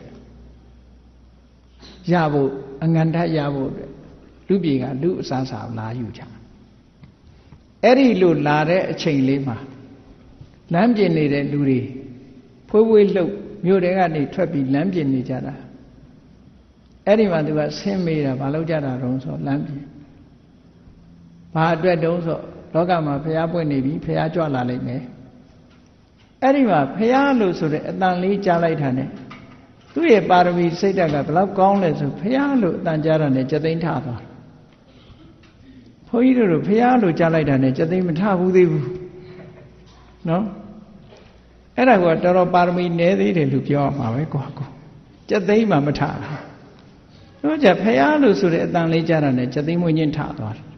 ရဖို့အငန္တရဖို့အတွက်လူပြည်ကလူအစားစားလာယူကြအဲ့ဒီလိုလာတဲ့အချိန်လေးမှာလမ်းပြင်နေတဲ့လူတွေဖွေးဖွေးလှုပ်မြို့တွေကနေထွက်ပြီးလမ်းပြင်နေကြတာအဲ့ဒီမှာသူကဆင်းမေးတာဘာလို့ကြတာတုံးဆိုလမ်းပြင်ဘာအတွက်တုံးဆိုလောကမှာဖျားပွင့်နေပြီဖျားကြွလာလိမ့်မယ်အဲ့ဒီမှာဖျားလို့ဆိုတဲ့အတန်လေးကြားလိုက်တာ ਨੇ သူ့ရဲ့ပါရမီစိတ်ဓာတ်ကဘလောက်ကောင်းလဲဆိုဖျားလို့အတန်ကြားတာ ਨੇ စက်သိမ်းထသွားဘုန်းကြီးတို့ဖျားလို့ကြားလိုက်တာ ਨੇ စက်သိမ်းမထဘူးသေးဘူးနော်အဲ့ဒါကတော်တော်ပါရမီနည်းသေးတယ်လို့ပြောရမှာပဲကွာကိုစက်သိမ်းမှမထဘူးတို့ကြဖျားလို့ဆိုတဲ့အတန်လေးကြားတာ ਨੇ စက်သိမ်းမွေးချင်းထသွားတယ်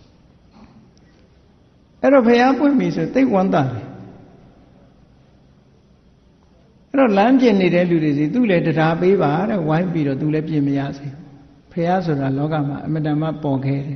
အဲ့တော့ဖျားပွင့်ပြီဆိုသိဝန္တာတယ်အဲ့တော့လမ်းပြင်နေတဲ့လူတွေစီသူ့လည်းတရားပေးပါတဲ့ဝိုင်းပြီးတော့သူလည်းပြင်မရစေဖျားဆိုတာလောကမှာအမတန်မှပေါ်ခဲတယ်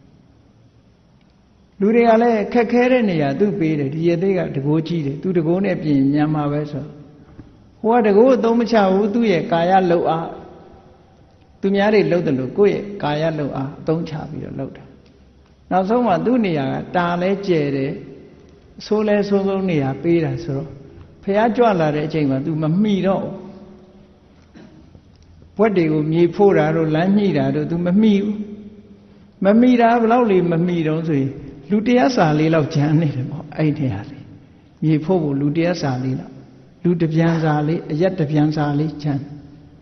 လူတွေကလည်းခက်ခဲတဲ့နေရာသူ့ပေးတယ်ဒီရသေးကတကိုးကြီးတယ်သူတကိုးနဲ့ပြင်ညံမှာပဲဆိုဟိုကတကိုးအသုံးမချဘူးသူ့ရဲ့ကာယလှုပ်အားသူများတွေလှုပ်တယ်လို့ကိုယ့်ရဲ့ကာယလှုပ်အားအသုံးချပြီးတော့လှုပ်တယ်နောက်ဆုံးမှသူ့နေရာကတာလဲကျဲတယ်ဆိုးလဲဆိုးဆုံးနေရာပေးတာဆိုတော့ဖះကြွလာတဲ့အချိန်မှာ तू မမှီတော့ဘွက်တွေကိုမြေဖို့တာတို့လမ်းညှိတာတို့ तू မမှီဘူးမမှီတာဘယ်လောက်လေးမမှီတော့ဆိုရင်လူတရားစာလေးလောက်ဂျမ်းနေတယ်ပေါ့အဲ့ဒီဟာလေးမြေဖို့ဖို့လူတရားစာလေးလောက်လူတပြန်စာလေးအရက်တပြန်စာလေးဂျမ်း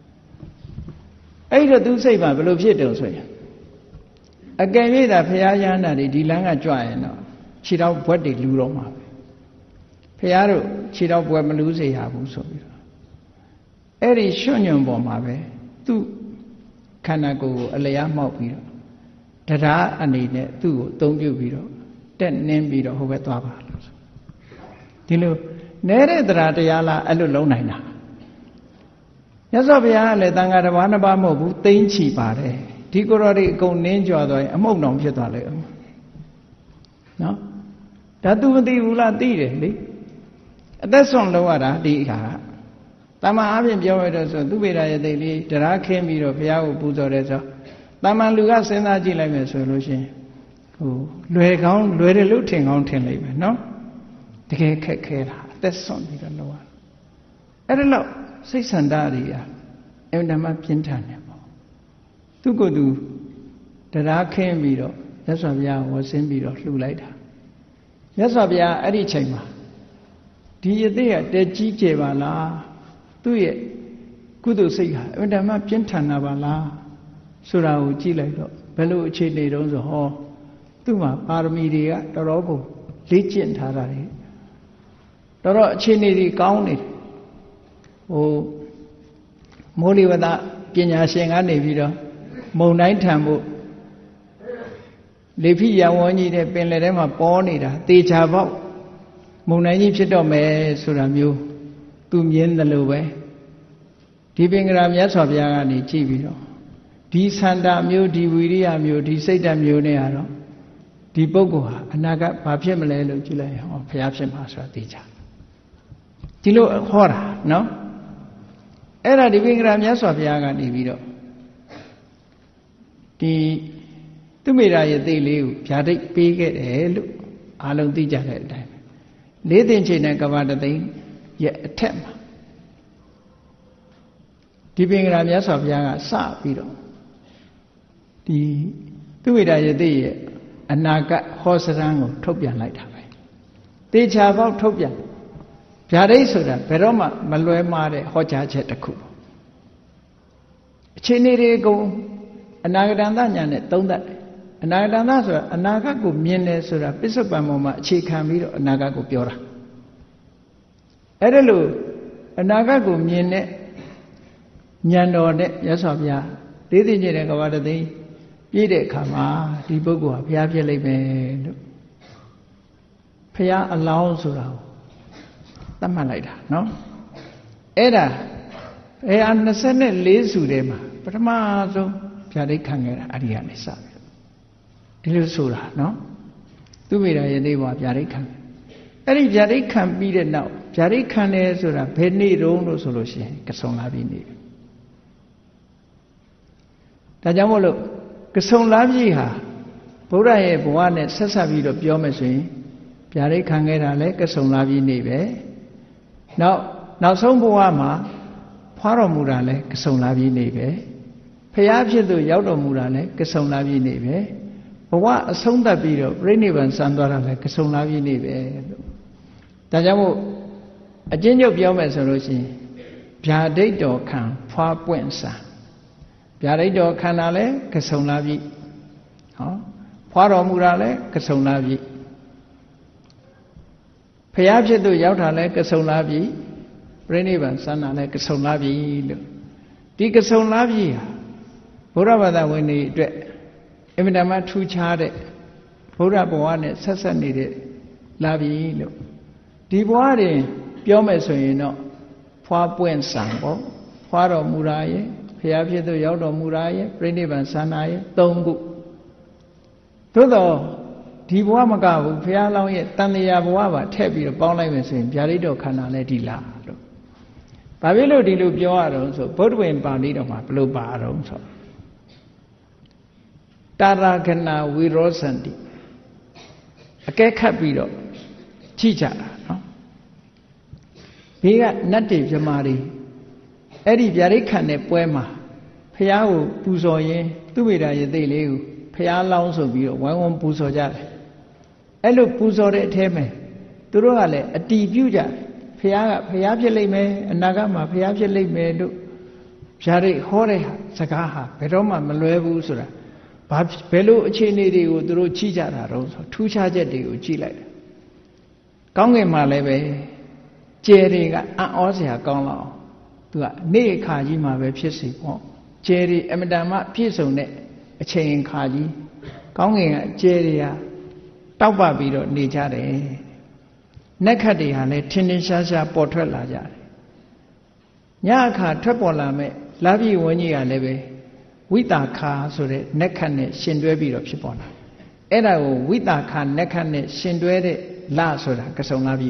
အဲ့တော့ तू စိတ်မှာဘယ်လိုဖြစ်တုံဆိုရင်အကယ်၍သာဖះရဟန္တာတွေဒီလမ်းကကြွရင်တော့ခြေထောက်ဘွက်တွေလူတော့မှာပဲဖះတို့ခြေထောက်ဘွက်မလူးစေရဘူးဆိုပြီးတော့အဲ့ဒီရွှွညွန်ပေါ်မှာပဲသူ့ခန္ဓာကိုယ်ကိုအလျားမှောက်ပြီးတော့တရားအနေနဲ့သူ့ကိုအသုံးပြုပြီးတော့တက်နင်းပြီးတော့ဟိုဘက်သွားပါလို့ဆိုဒီလိုနဲတဲ့တရားတရားလားအဲ့လိုလုံးနိုင်တာမြတ်စွာဘုရားကလည်းတန်ခါတစ်ပါးနှစ်ပါးမဟုတ်ဘူးသိမ့်ချီပါတယ်ဒီကိုယ်တော်တွေအကုန်နင်းကြွသွားရင်အမှုန့်တောင်ဖြစ်သွားလိမ့်မယ်နော်ဒါသူမသိဘူးလားသိတယ်လေအသက်ဆုံးလောက်ရတာဒီအခါတမန်အားဖြင့်ပြောရတော့ဆိုသူဗေဒရဲ့သိလေးတရားခင်းပြီးတော့ဘုရားကိုပူဇော်တယ်ဆိုတမန်လူကစဉ်းစားကြည့်လိုက်မယ်ဆိုလို့ရှိရင်ဟိုလွယ်ကောင်းလွယ်တယ်လို့ထင်ကောင်းထင်လိုက်မယ်နော်တကယ်ခက်ခဲတာအသက်ဆုံးပြီးတော့လောက်ရအဲ့ဒါလို့စိတ်ဆန္ဒတွေအင်တမပြင်းထန်တယ်ပေါ့သူကသူတရားခင်းပြီးတော့မြတ်စွာဘုရားဝဆင်းပြီးတော့လှူလိုက်တာမြတ်စွာဘုရားအဲ့ဒီချိန်မှာဒီအသေးကတဲကြီးကျယ်ပါလားသူ့ရဲ့ကုသိုလ်စိတ်ဟာအင်တမပြင်းထန်တာပါလားဆိုတာကိုကြည့်လိုက်တော့ဘယ်လိုအခြေအနေတုံးဆိုဟောသူ့မှာပါရမီတွေကတော်တော်ကိုလေ့ကျင့်ထားတာတွေတော်တော်အခြေအနေတွေကောင်းနေတယ်ဟိုမိုးလေဝသပညာရှင်ကနေပြီးတော့မုန်တိုင်းထံဖို့လေဖိယဝန်းကြီးတဲ့ပင်လယ်ထဲမှာပေါ်နေတာတေချာပေါက်မုန်တိုင်းကြီးဖြစ်တော့မယ်ဆိုတာမျိုးသူမြင်တယ်လို့ပဲဒီပင်ကရာမြတ်စွာဘုရားကနေကြည့်ပြီးတော့ဒီဆန္ဒမျိုးဒီဝိရိယမျိုးဒီစိတ်ဓာတ်မျိုးနဲ့ကတော့ဒီပုဂ္ဂိုလ်ဟာအနာဂတ်ဘာဖြစ်မလဲလို့ကြည့်လိုက်ဟောဘုရားဖြစ်မှာဆိုတာသိကြဒီလိုဟောတာနော်အဲ့ဒါဒီပင်ကရာမြတ်စွာဘုရားကနေပြီးတော့ဒီသူမေရာရဲ့သိလေးကိုဗျာဒိတ်ပေးခဲ့တယ်လို့အားလုံးသိကြတဲ့အတိုင်းလေးသိင်ချိန်နဲ့ကဘာတသိန်းရဲ့အထက်မှာဒီပင်ကရာမြတ်စွာဘုရားကစပြီးတော့ဒီသူမေရာရဲ့သိရဲ့အနာဂတ်ဟောစရံကိုထုတ်ပြန်လိုက်တာပဲတေချာပေါက်ထုတ်ပြန်ဗျာဒိတ်ဆိုတာဘယ်တော့မှမလွဲမှားတဲ့ဟောကြားချက်တစ်ခုအခြေအနေတွေအကုန်အနာဂတန်သညာနဲ့သုံးသပ်တယ်အနာဂတန်သဆိုတာအနာဂတ်ကိုမြင်တယ်ဆိုတာပစ္စုပန်ပေါ်မှာအခြေခံပြီးတော့အနာဂတ်ကိုပြောတာအဲ့ဒါလို့အနာဂတ်ကိုမြင်တဲ့ဉာဏ်တော်နဲ့ရသော်ဗျာလေးသိကျင်တဲ့ကဘာတသိပြည့်တဲ့အခါမှာဒီပုဂ္ဂိုလ်ဟာဘုရားဖြစ်လိမ့်မယ်လို့ဘုရားအလောင်းဆိုတာကိုသတ်မှတ်လိုက်တာနော်အဲ့ဒါဘယ်ဟာနှစ်ဆယ်လေးစုထဲမှာပထမဆုံးဗျာဒိတ်ခံခဲ့တာအရိယာနဲ့စပြီဒီလိုဆိုတာနော်သူမိတာယနေ့ဘွားဗျာဒိတ်ခံအဲ့ဒီဗျာဒိတ်ခံပြီးတဲ့နောက်ဗျာဒိတ်ခံတယ်ဆိုတာဘယ်နေ့တုန်းလို့ဆိုလို့ရှိရင်ကဆုံလာပြီနေ့ဒါကြောင့်မို့လို့ကဆုံလာပြီဟာဘုရားရဲ့ဘဝနဲ့ဆက်ဆက်ပြီးတော့ပြောမယ်ဆိုရင်ဗျာဒိတ်ခံခဲ့တာလဲကဆုံလာပြီနေ့ပဲနောက်နောက်ဆုံးဘဝမှာဖွားတော်မူတာလဲကဆုံလာပြီနေ့ပဲဖျားဖြစ်သူရောက်တော်မူတာလဲကဆုံလာပြီနေ့ပဲဘဝအဆုံးသတ်ပြီးတော့ပြိဋိဘံစံသွားတာလဲကဆုံလာပြီနေ့ပဲလို့ဒါကြောင့်မို့အချင်းချုပ်ပြောမယ်ဆိုလို့ရှိရင်ဗျာဒိတ်တော်ခံဖွားပွင့်စံဗျာဒိတ်တော်ခံတာလဲကဆုံလာပြီဟောဖွားတော်မူတာလဲကဆုံလာပြီဖျားဖြစ်သူရောက်တာလဲကဆုံလာပြီပြိဋိဘံစံတာလဲကဆုံလာပြီလို့ဒီကဆုံလာပြီဟာဘုရားဘာသာဝင်တွေအတွက်အမြဲတမ်းထူးခြားတဲ့ဘုရားဘဝနဲ့ဆက်ဆက်နေတဲ့လာပြီလို့ဒီဘဝတွင်ပြောမယ်ဆိုရင်တော့ဖွားပွင့်စံပေါ့ဖွားတော်မူတာရဲ့ဖျားဖြစ်သူရောက်တော်မူတာရဲ့ပြိဋိဘံစံတာရဲ့သုံးခုသို့တော့ဒီဘဝမကဘူးဘုရားလောင်းရဲ့တန်တရားဘဝပါထည့်ပြီးတော့ပေါင်းလိုက်မယ်ဆိုရင်ဗျာဒိတ်တော်ခန္ဓာလည်းဒီလားလို့ဘာဖြစ်လို့ဒီလိုပြောရတော့ဆိုဗုဒ္ဓဝင်ပါဠိတော်မှာဘယ်လိုပါတော့ဆို Taragana Virosandi. A Kekapiro, Chicha, no? Biga native Jamari, Eddie Yarikane Poema, Piao Puzoye, Tubida Yadelu, Pia Lonso Bio, one Puzoja. Elo Puzore Teme, Turuale, a deep Yuja. Pia Piabjele, Nagama, Piabjele, Shari Hore, Sagaha, Peroma, Maluebu Sura, Babs Pelu Chini, Udru Chijara, two charges de Uchila. Konge Maleve, Jerry, Osia Gongo, to a Ne Kajima Websisi, Jerry, Emadama, Pisone, a chain Kaji, Konge, Jerry, Tauba Bido, Nijare. Nekadi hale Tinisha portrait laja. Nyaka Trapolame, Lavi Wanya leve, Wita ka so the Nekane, Shindwebi of Shipona. Eda Wita ka Nekane, Shindwede, La Soda, Casonlavi.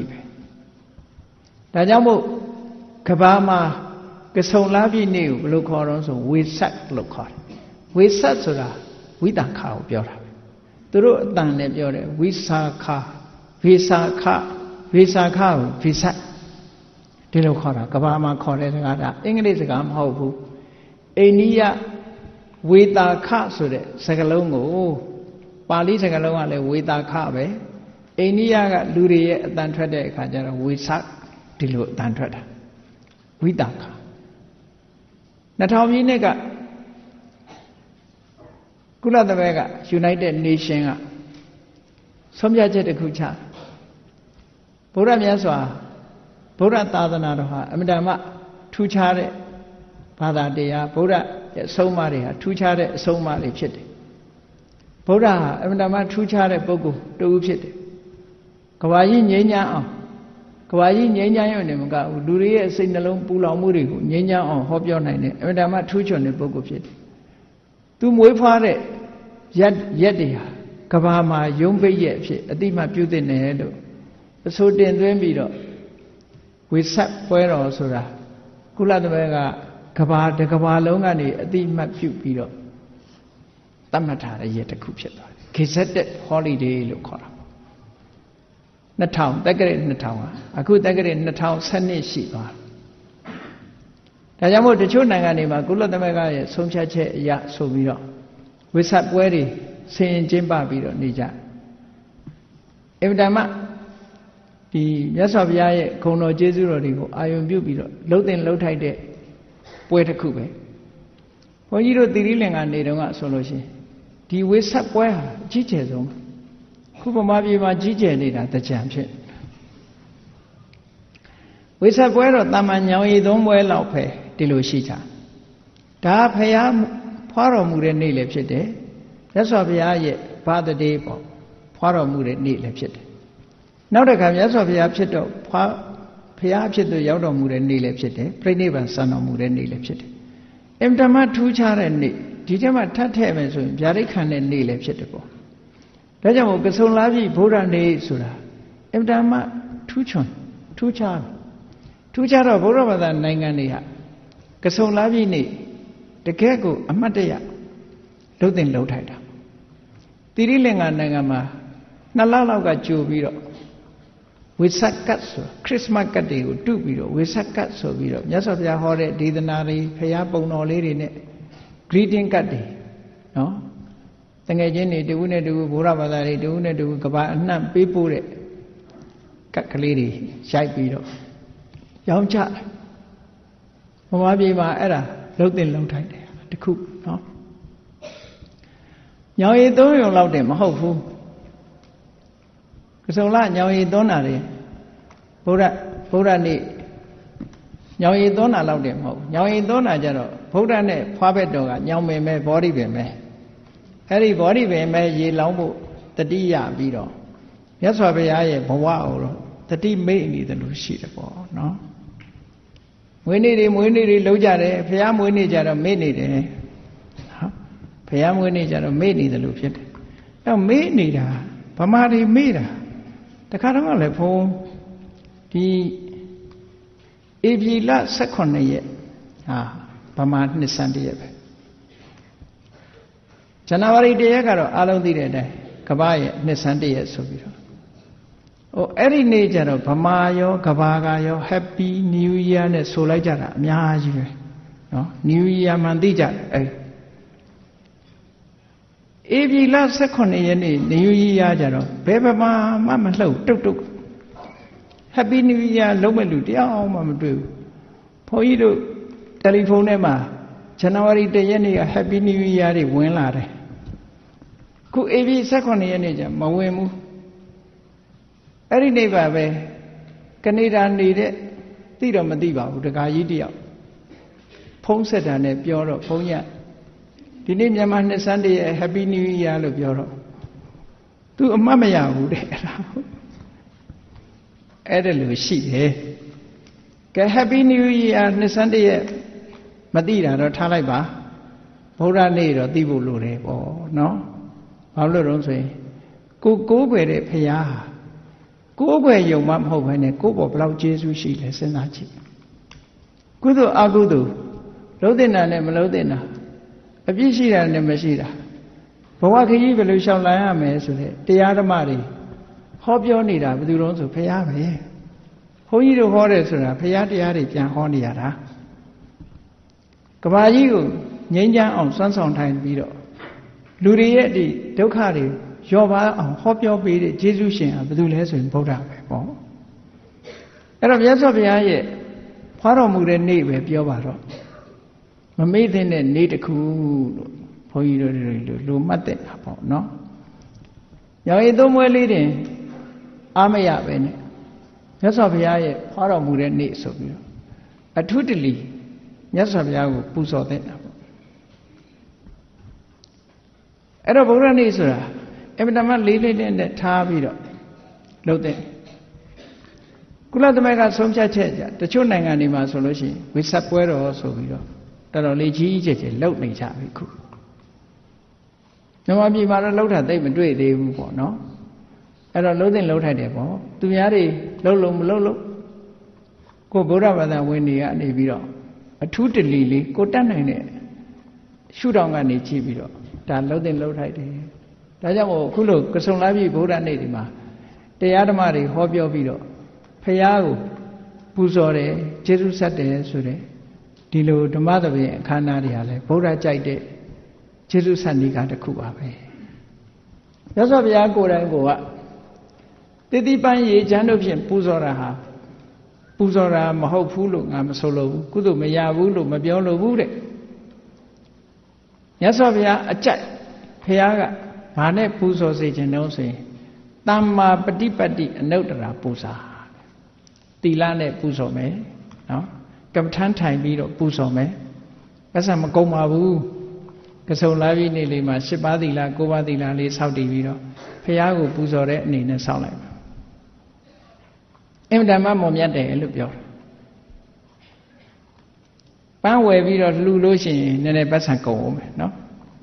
Tajamo Kabama, Casonlavi new, look also, we sat look hot. We sat soda, Wita ka, Biora. Turu Dan Biore, we saw ka, we saw ka. Visa cow, visa. Dilokora, Kabama Correta, English gum hopu. Enia with a car so the Sagalongo, Pali Sagalonga with a carve. Enia Lurie than Trade Kajara, with Sak Dilu than Trada. With that car. Natavi Nega Kula the Vega, United Nations. Some Yajet Kucha. Buddha Myaswa, Buddha Tadana, Amidama, two chare, Pada dea, Buddha, Somaria, two chare, Somali chit. Buddha, Amidama, two chare, Bogu, two chit. Kawaii Nyanya, Kawaii Nyanya Yonimga, Duria, Sinalum, Pula Murigu, Nyanya on Hobyon, Amidama, two chon, the Bogu chit. Two Muipare, Yad Yedia, Kavama, Yumbe Yep, Adima Beauty Nedo. So then Rembiro with Sap Puero Sura Kula the Vega Kaba de Kabalongani, the Mapu Piro Tamata yet a coupet. Kisset holiday look. The town, dagger in the tower. I could dagger in the town, Sunny Shiva. Tajamo the Chunanganima, Kula the Vega, Somchache, Ya Sobiro. With Sap Weri, saying Jimba Biro Nija. Evdama. The Yasavia, Kono Jesu Rodigo, I am Bubiro, Loden Lotide, Puerta Cube. When you do the reeling and they don't solution. The West Sapware, Gichezum. Kupamabi, my Gije at the champion. West Sapware, Tamanyao, don't well out pay, Delushita. Da Payam, Paro Mureni lepsete. Yasavia, Father Debo, Paro Mureni lepsete. Now the Cavias of Yapchito, Piapchito Yaudo Mureni lepsete, Preniva son of Mureni lepsete. Emtama two char and knee, Tijama Tatemesu, Jarikan and knee lepsetico. Rajamo Gasolavi, Buddha ne Sura. Emtama two chon, two char. Two char of Burava than Nangania. Gasolavi ne, the Kego, Amatea, Luthin Lotida. Tirilinga Nangama, Nalala got Jubiro. With Sakatso, Christmas Kati, two biro, with Sakatso biro, Yasavia Hore, Didanari, Payapon or lady, greeting Kati. No? Tangajini, the Una do Buravadari, the Una do Kabana, people, Kakaliri, Shai biro. Young chat. Momabi ma era, looked in long time, the cook, no? Young don't allow them, hopeful. So la Yawi Donari Buddha Buddha ni Yawi Dona allowed him. Yawi Dona Jaro, Buddha ne, Pabedoga, Yame me body be me. Harry body be me ye lambo, the dia bido. Yes, I be I Bowa, the tea made me the Lucia, no? We need him, we need Lojare, Piam we need Jaro, made it. Piam we need Jaro, made the Lucia. Now, made neither, Pamari made the Caramel poem, the if ye la second yet, ah, Pamat Nissandia. ဇန်နဝါရီတရက်ကတော့အားလုံးသိတဲ့အတိုင်းကမ္ဘာရဲ့နှစ်ဆန်းတရက်ဆိုပြီးတော့ဟိုအဲ့ဒီနေ့ကျတော့ဗမာရောကဘာကရော Happy New Year နဲ့ဆိုလိုက်ကြတာအများကြီးပဲနော် New Year မှန်သိကြတယ်အဲ့ဧပြီလ十九ရက်နေ့ New Year ကြတော့ဘယ်ဗမာမှမလှုပ်တုတ်တုတ် Happy New Year လုံးမဲ့လူတရားအောင်မှမတွေ့ဘူးဘုန်းကြီးတို့တယ်လီဖုန်းထဲမှာဇန်နဝါရီတရက်နေ့က Happy New Year တွေဝင်လာတယ်ခုဧပြီ十九ရက်နေ့ကျမဝင်ဘူးအဲ့ဒီနေ့ပါပဲကနေဒါနေတဲ့သိတော့မသိပါဘူးတခါကြီးတယောက်ဖုံးဆက်တာနဲ့ပြောတော့ဘုန်းကြီးဒီနေ့မြန်မာနှစ်ဆန်းတည်းရဲ့ Happy New Year လို့ပြောတော့ तू အမှတ်မရဘူးတဲ့အဲ့ဒါအဲ့ဒါလို့ရှိတယ်ကဲ Happy New Year နှစ်ဆန်းတည်းရဲ့မသိတာတော့ထားလိုက်ပါဗုဒ္ဓနေ့တော့သိဖို့လိုတယ်ပေါ့နော်ဘာလို့လဲဆိုရင်ကိုကိုးကွယ်တဲ့ဖရာကိုးကွယ်ယုံမှမဟုတ်ဘဲနဲ့ကိုယ့်ဘောဘလောက်ကျေးဇူးရှိလဲစဉ်းစားကြည့်ကုသိုလ်အကုသိုလ်လုံးတင်တာနဲ့မလုံးတင်တာအပြစ်ရှိတာနဲ့မရှိတာဘဝခရီးဘယ်လိုရှောင်လာရမယ်ဆိုတဲ့တရားဓမ္မတွေဟောပြောနေတာဘယ်သူတုံးဆိုဖရာပဲဘုန်းကြီးတို့ဟောတယ်ဆိုတာဖရာတရားတွေပြန်ဟောနေရတာကဘာကြီးကိုငြိမ်းချမ်းအောင်စွမ်းဆောင်ထိုင်ပြီးတော့လူတွေရဲ့ဒီဒုက္ခတွေရောပါအောင်ဟောပြောပေးတဲ့ယေရှုရှင်ဟာဘယ်သူလဲဆိုရင်ဗုဒ္ဓပဲပေါ့အဲ့တော့မြတ်စွာဘုရားရဲ့ဖွားတော်မူတဲ့နေ့ပဲပြောပါတော့မမေ့တဲ့နေ့တစ်ခုလို့ဘုန်းကြီးတို့လူလူမှတ်တဲ့တာပေါ့နော်ရောင်ရည်သုံးမွဲလေးတင်အားမရပဲနဲ့မြတ်စွာဘုရားရဲ့ဖွားတော်မူတဲ့နေ့ဆိုပြီးတော့အထုတလီမြတ်စွာဘုရားကိုပူဇော်တဲ့တာပေါ့အဲ့တော့ဗုဒ္ဓနေ့ဆိုတာအမှန်တမ်းလေးလေးလေးနဲ့ထားပြီးတော့လုပ်တဲ့ကုလသမဂ္ဂဆုံးဖြတ်ချက်ကြတချို့နိုင်ငံတွေမှာဆိုလို့ရှိရင်ဝိဆက်ပွဲတော်ဆိုပြီးတော့တော်တော်လေးကြီးကြီးကျယ်ကျယ်လုပ်နေကြပြီခုမြန်မာပြည်မှာတော့လှုပ်တာသိမတွေ့သေးဘူးပေါ့နော်အဲ့တော့လှုပ်တဲ့လှုပ်ထိုက်တယ်ပေါ့သူများတွေလှုပ်လို့မလှုပ်လို့ကိုဗုဒ္ဓဘာသာဝင်တွေကနေပြီးတော့အထူးတလီလေးကိုတတ်နိုင်တဲ့ရှုထောင့်ကနေကြည့်ပြီးတော့ဒါလှုပ်တဲ့လှုပ်ထိုက်တယ်ဒါကြောင့်မို့ခုလိုကဆုံလာပြီဗုဒ္ဓနေ့ဒီမှာတရားဓမ္မတွေဟောပြောပြီးတော့ဖရာကိုပူဇော်တယ်ကျေးဇူးဆက်တယ်ဆိုတဲ့ဒီလိုဓမ္မသဘင်အခမ်းအနားတွေဟာလဲဗုဒ္ဓကြိုက်တဲ့ကျေးဇူးဆက်နည်းကတစ်ခုပါပဲမြတ်စွာဘုရားကိုယ်တိုင်ကတိတိပန်းရေချမ်းတို့ဖြင့်ပူဇော်တာဟာပူဇော်တာမဟုတ်ဘူးလို့ငါမဆိုလိုဘူးကုသိုလ်မရဘူးလို့မပြောလိုဘူးတဲ့မြတ်စွာဘုရားအကြိုက်ဖရာကဘာနဲ့ပူဇော်စေခြင်းတုံးဆိုရင်တမ္မာပฏิပတ်တိအနုတ္တရာပူဇာသီလနဲ့ပူဇော်မယ်နော်ကမ္မထမ်းထိုင်ပြီးတော့ပူဇော်မယ်ပတ်စံမကုန်ပါဘူးကဆုံလာပြီနေ့လေးမှာ၈ပါးသီလ၉ပါးသီလလေးစောင့်တည်ပြီးတော့ဖရာကိုပူဇော်တဲ့အနေနဲ့စောင့်လိုက်ပါအင်မတန်မှမွန်မြတ်တယ်လို့ပြောတယ်ပန်းဝယ်ပြီးတော့လှူလို့ရှိရင်နည်းနည်းပတ်စံကုန်အောင်မယ်နော်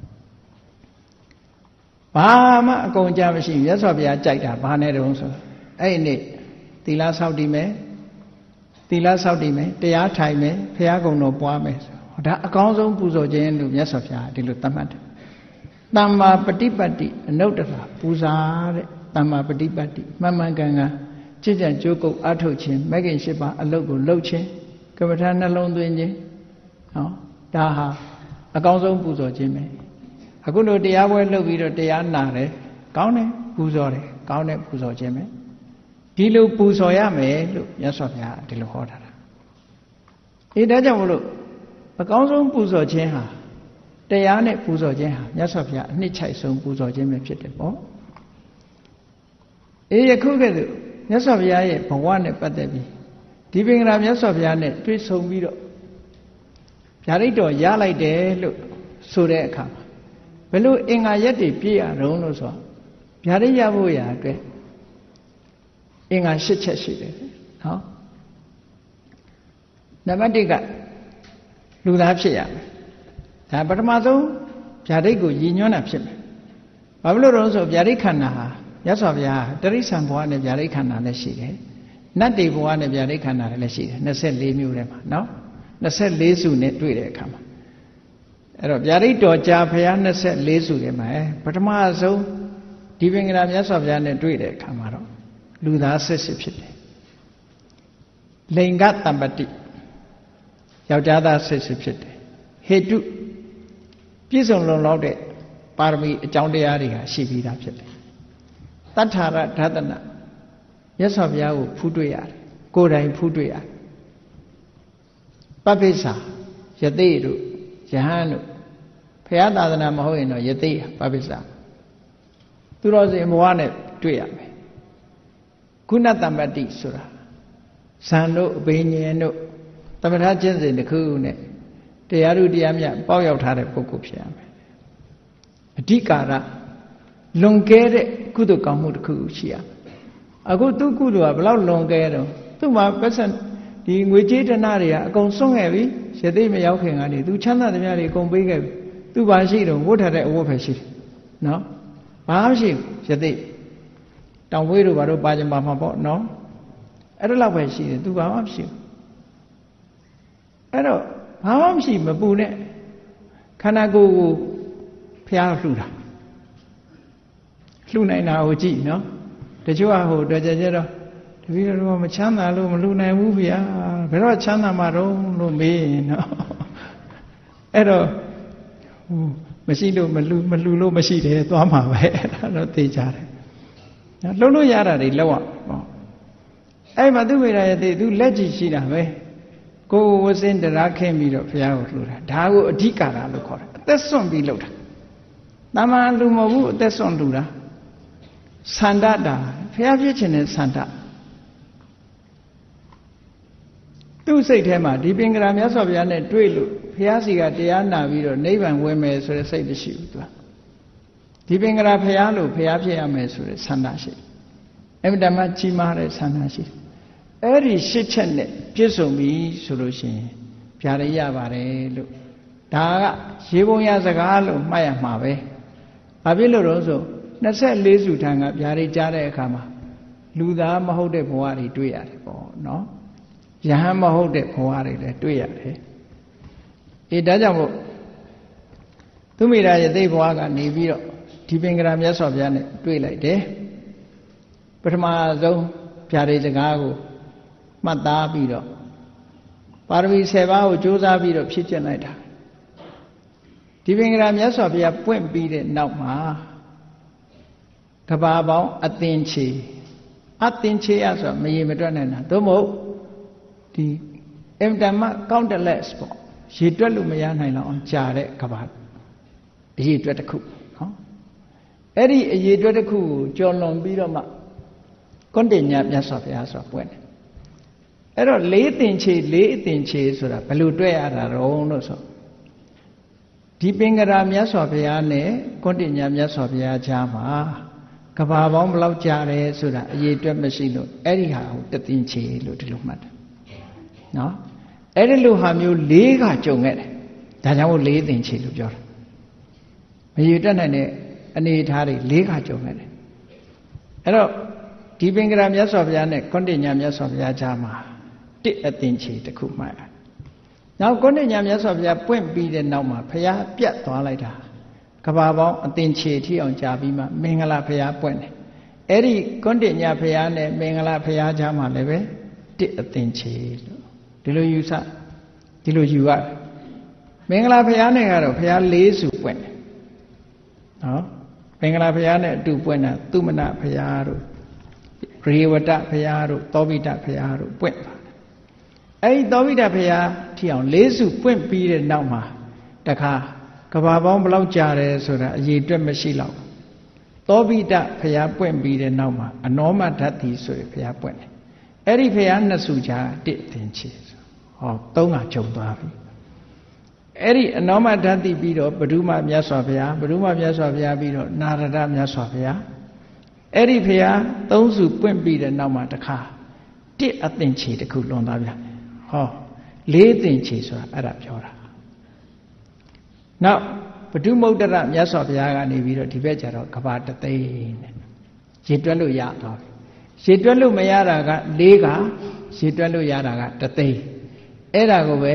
ဘာမှအကုန်ကြမရှိမြတ်စွာဘုရားကြိုက်တာဘာနဲ့တုံးဆိုအဲ့ဒီနေ့သီလစောင့်တည်မယ်သီလစောင့်တည်မယ်တရားထိုင်မယ်ဘုရားကုံတော်ပွားမယ်ဒါအကောင်းဆုံးပူဇော်ခြင်းလို့မြတ်စွာဘုရားဒီလိုသတ်မှတ်တယ်တမ္မာပฏิပတ်တိအနုတ္တရာပူဇာတဲ့တမ္မာပฏิပတ်တိမှန်မှန်ကန်ကန်จิตကြံကြိုးကုပ်အထုတ်ခြင်းမဂ္ဂင်၈ပါးအလုတ်ကိုလှုပ်ခြင်းကမ္မထာနှလုံးသွင်းခြင်းဟောဒါဟာအကောင်းဆုံးပူဇော်ခြင်းပဲအခုလိုတရားပွဲလုပ်ပြီးတော့တရားနာတယ်ကောင်းတယ်ပူဇော်တယ်ကောင်းတယ်ပူဇော်ခြင်းပဲဒီလိုပူဇော်ရမယ်လို့မြတ်စွာဘုရားဒီလိုဟောထားတာအဲဒါကြောင့်မလို့အကောင်းဆုံးပူဇော်ခြင်းဟာတရားနဲ့ပူဇော်ခြင်းဟာမြတ်စွာဘုရားအနှစ်ချိုက်ဆုံးပူဇော်ခြင်းပဲဖြစ်တယ်ပေါ့အေးယခုကဲ့သို့မြတ်စွာဘုရားရဲ့ဘဝနဲ့ပတ်သက်ပြီးဒီပင်္ဂလာမြတ်စွာဘုရားနဲ့တွေ့ဆုံပြီးတော့ဗျာဒိတ်တော်ရလိုက်တယ်လို့ဆိုတဲ့အခါမှာဘယ်လိုအင်္ဂါရက်တွေပြည့်ရအောင်လို့ဆိုတော့ဗျာဒိတ်ရဖို့ရာအတွက်အင်္ဂါ၈ချက်ရှိတယ်နော်နံပါတ်၁ကလူသားဖြစ်ရမယ်ဒါပထမဆုံးဗျာဒိတ်ကိုရည်ညွှန်းတာဖြစ်မယ်ဘာဖြစ်လို့လဲဆိုဗျာဒိတ်ခန္ဓာဟာမြတ်စွာဘုရားတရိစ္ဆာန်ဘဝနဲ့ဗျာဒိတ်ခန္ဓာလည်းရှိတယ်နတ်တေဘဝနဲ့ဗျာဒိတ်ခန္ဓာလည်းရှိတယ်၂၄မျိုးထဲမှာနော်၂၄စုနဲ့တွေ့တဲ့အခါမှာအဲ့တော့ဗျာဒိတ်တော်ကြာဘုရားနှစ်ဆက်လေးစုတယ်မှာပထမဆုံးဒီပင်ကရာမြတ်စွာဘုရားနဲ့တွေ့တဲ့အခါမှာတော့လူသားဆက်စစ်ဖြစ်တယ်လိင်္ဂတမ္ပတိယောက်ျားသားဆက်စစ်ဖြစ်တယ်ဟေတုပြည့်စုံလုံလောက်တဲ့ပါရမီအကြောင်းတရားတွေဟာရှိပြီးသားဖြစ်တယ်တတ္ထာရဓာတနာမြတ်စွာဘုရားကိုဖူးတွေ့ရတယ်ကိုယ်တိုင်ဖူးတွေ့ရတယ်ပပိစ္ဆာယသိတို့ယဟန်တို့ဘုရားသာသနာမဟုတ်ရင်တော့ယသိပပိစ္ဆာသူတော်စင်ဘဝနဲ့တွေ့ရမယ်ခုနတမ္ပတိဆိုတာဇန်တို့အဘိညာဉ်တို့သမထကျင့်စဉ်တစ်ခုနဲ့တရားတို့တရားမြတ်ပေါက်ရောက်ထားတဲ့ပုဂ္ဂိုလ်ဖြစ်ရမယ်အဓိကာရလွန်ကဲတဲ့ကုသိုလ်ကောင်းမှုတစ်ခုရှိရမယ်အခုသူကုသိုလ်ကဘလောက်လွန်ကဲတော့သူ့မှာပတ်စံဒီငွေကြေးတဏှာတွေကအကုန်စွန့်ခဲ့ပြီရသိမရောက်ခင်ကနေသူချမ်းသာသမျှတွေအကုန်ပေးခဲ့ပြီသူဘာရှိတော့ဝတ်ထားတဲ့အဝတ်ပဲရှိတယ်နော်ဘာမှရှိဘူးရသိတောင်ဝေးတို့ဘာတို့ပါကြမှာမှာပေါ့နော်အဲ့ဒါလောက်ပဲရှိတယ်သူဘာမှမရှိဘူးအဲ့တော့ဘာမှမရှိမပူနဲ့ခန္ဓာကိုယ်ကိုဖျားလှူတာလှူနိုင်တာကိုကြည့်နော်တချို့ကဟိုတော်ကြကြတော့တပည့်တော်မချမ်းသာလို့မလှူနိုင်ဘူးဗျာဘယ်တော့ချမ်းသာမှာတော့လို့မေးရင်နော်အဲ့တော့ဟိုမရှိလို့မလှူမလှူလို့မရှိတယ်သွားမှာပဲအဲ့ဒါတော့သိကြတယ်နော်လှုပ်လို့ရတာတွေလောက်အောင်ဟောအဲ့မှာသူ့မိသားရဲ့သိသူလက်ကြည့်ရှိတာပဲကိုယ်ဝစင်းတရားခင်းပြီးတော့ဘုရားကိုလှူတာဒါကိုအဓိကတာလို့ခေါ်တယ်အသက်စွန့်ပြီးလှုပ်တာတမန်လူမဟုတ်ဘူးအသက်စွန့်လှူတာဆန္ဒတာဘုရားဖြစ်ခြင်းနဲ့ဆန္ဒသူ့စိတ်ထဲမှာဒီပင်ကရာမြတ်စွာဘုရားနဲ့တွေ့လို့ဘုရားစီကတရားနာပြီးတော့နိဗ္ဗာန်ဝင်မယ်ဆိုတဲ့စိတ်မရှိဘူးသူကဒီပင်ကရာဘုရားလို့ဘုရားဖြစ်ရမယ်ဆိုတဲ့ဆန္ဒရှိအမြဲတမ်းကြီးမားတဲ့ဆန္ဒရှိအဲ့ဒီရှစ်ချက်နဲ့ပြည့်စုံပြီဆိုလို့ရှိရင်ဗျာဒိတ်ရပါတယ်လို့ဒါကရေပုံရစကားလို့မှတ်ရမှာပဲဘာဖြစ်လို့တော့ဆိုနှစ်ဆက်လေးစုထံကဗျာဒိတ်ကြားတဲ့အခါမှာလူသားမဟုတ်တဲ့ဘဝတွေတွေ့ရတယ်ပေါ့နော်ယဟန်မဟုတ်တဲ့ဘဝတွေလည်းတွေ့ရတယ်အေးဒါကြောင့်မို့သူမိသားရဲ့သိဘဝကနေပြီးတော့ဒီပင်ကရာမြတ်စွာဘုရားနဲ့တွေ့လိုက်တယ်ပထမဆုံးဗျာဒိတ်စကားကိုမှတ်သားပြီးတော့ပါရမီဆယ်ပါးကိုကြိုးစားပြီးတော့ဖြစ်ကျင့်လိုက်တာဒီပင်ကရာမြတ်စွာဘုရားပွင့်ပြီးတဲ့နောက်မှာကဘာပေါင်းအသင်ချေအသင်ချေရဆိုမရေမတွက်နိုင်တာသို့မဟုတ်ဒီအင်တမကောင်းတလက်ပေါ့ရေတွက်လို့မရနိုင်တော့အောင်ကြာတဲ့ကဘာအရေတွက်တစ်ခုနော်အဲ့ဒီအရေတွက်တစ်ခုကိုကျော်လွန်ပြီးတော့မှကွန်တင်ညာမြတ်စွာဘုရားဆိုတာပွင့်တယ်အဲ့တော့လေးသင်္ချေလေးအသင်္ချေဆိုတာဘယ်လိုတွေ့ရတာတော့လို့ဆိုဒီပင်ကရာမြတ်စွာဘုရားနဲ့ကွန်တင်ညာမြတ်စွာဘုရားကြားမှာကဘာပေါင်းဘယ်လောက်ကြာတယ်ဆိုတာအရေးတွက်မရှိလို့အဲ့ဒီဟာကိုတသင်္ချေလို့ဒီလိုမှတ်တယ်နော်အဲ့ဒီလိုဟာမျိုးလေးကကြုံခဲ့တယ်ဒါကြောင့်မို့လေးသင်္ချေလို့ပြောတာမရေတွက်နိုင်တဲ့အနေအထားတွေလေးကကြုံခဲ့တယ်အဲ့တော့ဒီပင်ကရာမြတ်စွာဘုရားနဲ့ကွန်တင်ညာမြတ်စွာဘုရားကြားမှာတစ်အသင်္ချေတစ်ခုမှတ်ရတယ်နောက်ကွန်တင်ညာမြတ်စွာဘုရားပွင့်ပြီးတဲ့နောက်မှာဘုရားပြတ်သွားလိုက်တာကဘာပေါင်းအသင်္ချေထိအောင်ကြာပြီးမှမင်္ဂလာဘုရားပွင့်တယ်အဲ့ဒီကွန်တင်ညာဘုရားနဲ့မင်္ဂလာဘုရားကြားမှာလည်းပဲတစ်အသင်္ချေလို့ဒီလိုယူဆဒီလိုယူရတယ်မင်္ဂလာဘုရားနဲ့ကတော့ဘုရားလေးစုပွင့်တယ်နော်မင်္ဂလာဘုရားနဲ့အတူပွင့်တာသုမနဘုရားတို့ရေဝတဘုရားတို့သောဘိတဘုရားတို့ပွင့်ပါတယ်အဲဒီသောဘိတဘုရားထီအောင်လေးစုပွင့်ပြီးတဲ့နောက်မှာတခါကဘာပေါင်းဘယ်လောက်ကြာတယ်ဆိုတာအရေးတွက်မရှိတော့သောဘိတဘုရားပွင့်ပြီးတဲ့နောက်မှာအနောမဓာတ်တိဆိုရဘုရားပွင့်တယ်အဲ့ဒီဘုရားနှစ်စုကြားတစ်သင်္ချေဟောသုံးကဂျုံသွားပြီအဲ့ဒီအနောမဓာတ်တိပြီးတော့ဘဒုမမြတ်စွာဘုရားဘဒုမမြတ်စွာဘုရားပြီးတော့နာရဒမြတ်စွာဘုရားအဲ့ဒီဘုရားသုံးစုပွင့်ပြီးတဲ့နောက်မှာတခါတစ်အသင်္ချေတစ်ခုလွန်သွားပြန်ဟောလေးသင်္ချေဆိုတာအဲ့ဒါပြောတာနောက်ဘဒုမုဒ္ဒရမြတ်စွာဘုရားကနေပြီးတော့ဒီဘက်ကျတော့ကဘာတသိန်းနဲ့ရေတွက်လို့ရသွားပြီရေတွက်လို့မရတာကလေးကရေတွက်လို့ရတာကတသိန်းအဲ့ဒါကိုပဲ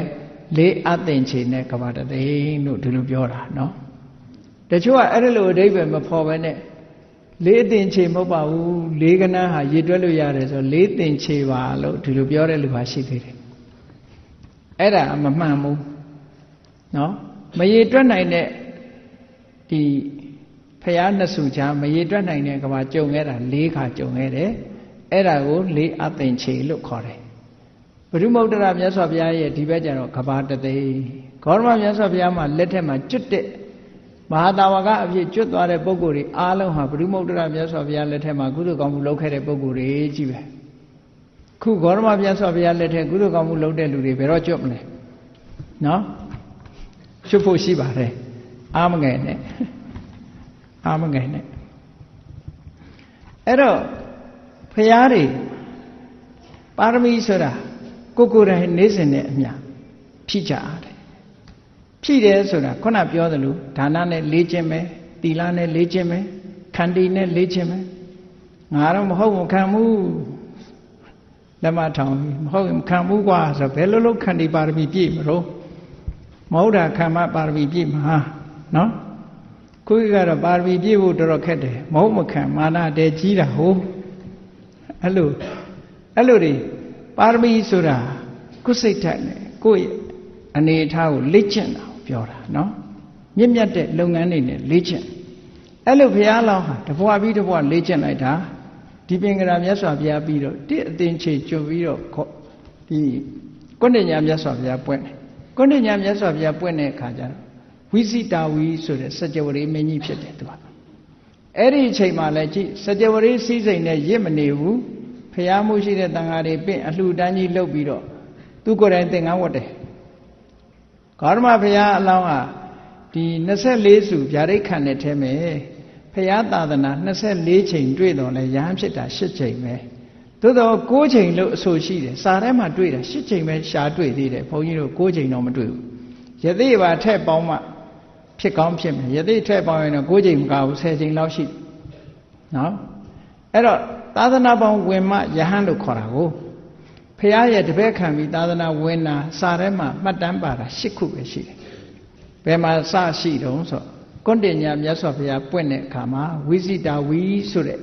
လေးအသင်္ချေနဲ့ကဘာတသိန်းတို့ဒီလိုပြောတာနော်တချို့ကအဲ့ဒါလိုအဓိပ္ပာယ်မဖော်ဘဲနဲ့လေးသင်္ချေမဟုတ်ပါဘူးလေးကဏ္ဍဟာရည်တွက်လို့ရတယ်ဆိုလေးသင်္ချေပါလို့ဒီလိုပြောတဲ့လူပါရှိသေးတယ်အဲ့ဒါမမှန်ဘူးနော်မရည်တွက်နိုင်တဲ့ဒီဖျားနှစ်စုချာမရည်တွက်နိုင်တဲ့ကဘာကြုံခဲ့တာလေးခါကြုံခဲ့တယ်အဲ့ဒါကိုလေးအသင်္ချေလို့ခေါ်တယ်ဘုရုမုဒ္ဒရာမြတ်စွာဘုရားရဲ့ဒီဘက်ကျတော့ကဘာတသိန်းဂေါတမမြတ်စွာဘုရားမှာလက်ထက်မှာကျွတ်တဲ့မဟာတာဝကအဖြစ်ကျွတ်သွားတဲ့ပုဂ္ဂိုလ်တွေအားလုံးဟာဘုရုမုဒ္ဒရာမြတ်စွာဘုရားလက်ထက်မှာကုသိုလ်ကောင်းမှုလုပ်ခဲ့တဲ့ပုဂ္ဂိုလ်တွေကြီးပဲခုဂေါတမမြတ်စွာဘုရားလက်ထက်ကုသိုလ်ကောင်းမှုလုပ်တဲ့လူတွေဘယ်တော့ကျွတ်မလဲနော်ကျွတ်ဖို့ရှိပါတယ်အားမငယ်နဲ့အားမငယ်နဲ့အဲ့တော့ဘုရားတွေပါရမီဆိုတာကိုကိုယ်တိုင်နေစဉ်နဲ့အမျှဖြည့်ကြရတယ်ဖြည့်တယ်ဆိုတာခုနပြောသလိုဒါနနဲ့လေးခြင်းပဲသီလနဲ့လေးခြင်းပဲခန္တီနဲ့လေးခြင်းပဲငါတော့မဟုတ်မခံဘူးလက်မထောင်မဟုတ်မခံဘူးကွာဆိုဘယ်လိုလုပ်ခန္တီပါရမီပြည့်မလို့မဟုတ်တာခံမပါရမီပြည့်မှာနော်ခုကတော့ပါရမီပြည့်ဖို့တော်တော်ခက်တယ်မဟုတ်မခံမာနတဲကြီးတာဟုတ်အဲ့လိုအဲ့လိုတွေပါရမီဆိုတာကိုယ်စိတ်ထက်နဲ့ကိုယ့်ရဲ့အနေအထားကိုလေ့ကျင့်တာပြောတာနော်မြင့်မြတ်တဲ့လုပ်ငန်းတွေနဲ့လေ့ကျင့်အဲ့လိုဘုရားလောင်းဟာတဘွားပြီးတဘွားလေ့ကျင့်လိုက်တာဒီပင်ကရာမြတ်စွာဘုရားပြီးတော့တိအသင်္ချေကျွတ်ပြီးတော့ဒီကုဏ္ဏညာမြတ်စွာဘုရားပွင့်တယ်ကုဏ္ဏညာမြတ်စွာဘုရားပွင့်တဲ့အခါကျတော့ဝိစိတာဝီဆိုတဲ့စัจ java ရေမင်းကြီးဖြစ်တယ်သူကအဲ့ဒီအချိန်မှလည်းကြည့်စัจ java ရေစည်းစိမ်နဲ့ရစ်မနေဘူးဖျားမှုရှိတဲ့တန်ဃာတွေပင့်အလှူဒန်းကြီးလုပ်ပြီးတော့သူကိုယ်တိုင်သင်္ကန်းဝတ်တယ်ဂေါတမဘုရားအလောင်းဟာဒီနှစ်ဆယ့်လေးစုဗျာဒိတ်ခံတဲ့ထဲမှာဘုရားသာသနာနှစ်ဆယ့်လေးချိန်တွေ့တော့လဲရဟန်းဖြစ်တာရှစ်ချိန်ပဲသို့တော့ကိုးချိန်လို့အဆိုရှိတယ်စာထဲမှာတွေ့တာရှစ်ချိန်ပဲရှားတွေ့သေးတယ်ဘုန်းကြီးတို့ကိုးချိန်တော့မတွေ့ဘူးယသိပါထက်ပေါင်းမှဖြစ်ကောင်းဖြစ်မယ်ယသိထက်ပေါင်းရင်တော့ကိုးချိန်မကဘူးဆယ်ချိန်လောက်ရှိနော်အဲ့တော့သာသနာပေါင်းဝင်မှယဟန်လို့ခေါ်တာကိုဖရာရဲ့တပည့်ခံပြီးသာသနာဝင်တာစာထဲမှာမှတ်တမ်းပါတာ၈ခုပဲရှိတယ်ဘယ်မှာစရှိတုံးဆိုကွန်တင်ညာမြတ်စွာဘုရားပွင့်တဲ့အခါမှာဝိဇိတာဝီဆိုတဲ့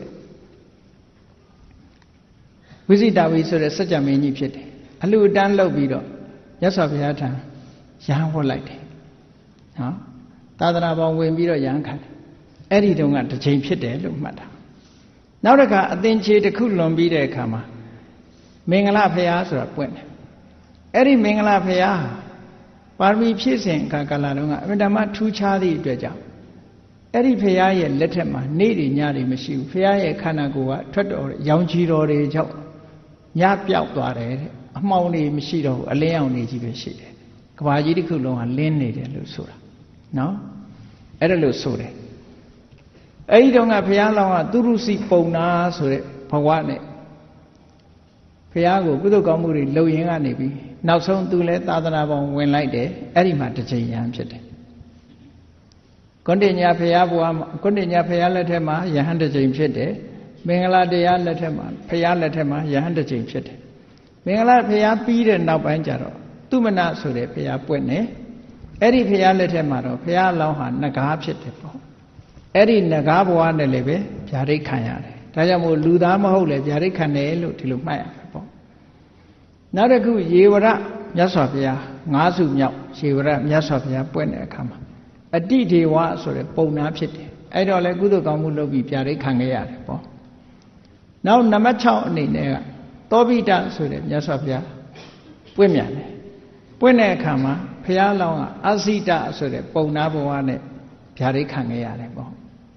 ဝိဇိတာဝီဆိုတဲ့စัจ java မင်းကြီးဖြစ်တယ်အလှူအတန်းလုပ်ပြီးတော့မြတ်စွာဘုရားထံရဟန်းဝတ်လိုက်တယ်နော်သာသနာပေါင်းဝင်ပြီးတော့ရဟန်းခံတယ်အဲ့ဒီတုန်းကတစ်ချိန်ဖြစ်တယ်လို့မှတ်တာနောက်တစ်ခါအသင်္ချေတစ်ခုလွန်ပြီးတဲ့အခါမှာမင်္ဂလာဖရာဆိုတာပွင့်တယ်အဲ့ဒီမင်္ဂလာဖရာပါရမီဖြည့်စဉ်အခါကာလတုန်းကအမြဲတမ်းထူးခြားသည့်အတွက်ကြောင့်အဲ့ဒီဖရာရဲ့လက်ထက်မှာနေ့တွေညတွေမရှိဘူးဖရာရဲ့ခန္ဓာကိုယ်ကထွက်တော်ရောင်ချီတော်တွေကြောင့်ညပြောက်သွားတယ်တဲ့အမှောင်တွေမရှိတော့ဘူးအလင်းအောင်တွေကြီးပဲရှိတယ်ကဘာကြီးတစ်ခုလုံးကလင်းနေတယ်လို့ဆိုတာနော်အဲ့ဒါလို့ဆိုတယ်အဲ့ဒီတော့ကဘုရားလောင်းကသူရုစီပုံနာဆိုတဲ့ဘဝနဲ့ဘုရားကိုကုသိုလ်ကောင်းမှုတွေလုပ်ရင်းကနေပြီးနောက်ဆုံးသူလည်းသာသနာပေါင်းဝင်လိုက်တယ်အဲ့ဒီမှာတစ်ချိန်ရဟန်းဖြစ်တယ်ကွန်တင်ညာဘုရားဘဝမှာကွန်တင်ညာဘုရားလက်ထက်မှာယဟန်တစ်ချိန်ဖြစ်တယ်မင်္ဂလာတရားလက်ထက်မှာဘုရားလက်ထက်မှာယဟန်တစ်ချိန်ဖြစ်တယ်မင်္ဂလာဘုရားပြီးတဲ့နောက်ပိုင်းကျတော့သူမနဆိုတဲ့ဘုရားပွင့်တယ်အဲ့ဒီဘုရားလက်ထက်မှာတော့ဘုရားလောင်းဟာနဂါးဖြစ်တယ်ပေါ့အဲ့ဒီနဂါးဘဝနဲ့လည်းပဲဗျာဒိတ်ခံရတယ်ဒါကြောင့်မို့လူသားမဟုတ်လေဗျာဒိတ်ခံတယ်လို့ဒီလိုမှတ်ရမှာပေါ့နောက်တစ်ခုယေဝရမြတ်စွာဘုရားငါးစုမြောက်ယေဝရမြတ်စွာဘုရားပွင့်တဲ့အခါမှာအတိဒေဝဆိုတဲ့ပုံနာဖြစ်တယ်အဲ့တော့လေကုသိုလ်ကောင်းမှုလုပ်ပြီးဗျာဒိတ်ခံခဲ့ရတယ်ပေါ့နောက်နံပါတ်၆အနေနဲ့ကသောဘိတဆိုတဲ့မြတ်စွာဘုရားပွင့်မြန်တယ်ပွင့်တဲ့အခါမှာဘုရားလောင်းကအစိတဆိုတဲ့ပုံနာဘဝနဲ့ဗျာဒိတ်ခံခဲ့ရတယ်ပေါ့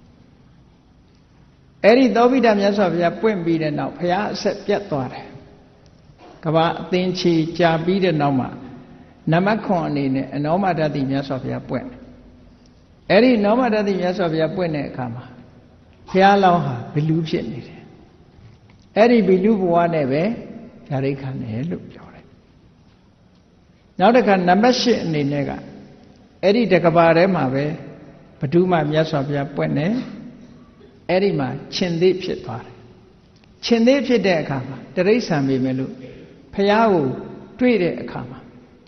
အဲ့ဒီသောဘိတမြတ်စွာဘုရားပွင့်ပြီးတဲ့နောက်ဘုရားအဆက်ပြတ်သွားတယ်ကဘာအသင်္ချေကြာပြီးတဲ့နောက်မှာနံပါတ်ခွန်အနေနဲ့အနောမတတိမြတ်စွာဘုရားပွင့်တယ်အဲ့ဒီနောမတတိမြတ်စွာဘုရားပွင့်တဲ့အခါမှာဘုရားလောင်းဟာဘီလူဖြစ်နေတယ်အဲ့ဒီဘီလူဘဝနဲ့ပဲဗျာဒိတ်ခံတယ်လို့ပြောတယ်နောက်တစ်ခါနံပါတ်၈အနေနဲ့ကအဲ့ဒီတကဘာထဲမှာပဲဘဒုမမြတ်စွာဘုရားပွင့်တယ်အဲ့ဒီမှာရှင်သေးဖြစ်သွားတယ်ရှင်သေးဖြစ်တဲ့အခါမှာတရိစ္ဆာန်ပေမဲ့လို့ဖះကိုတွေ့တဲ့အခါမှာ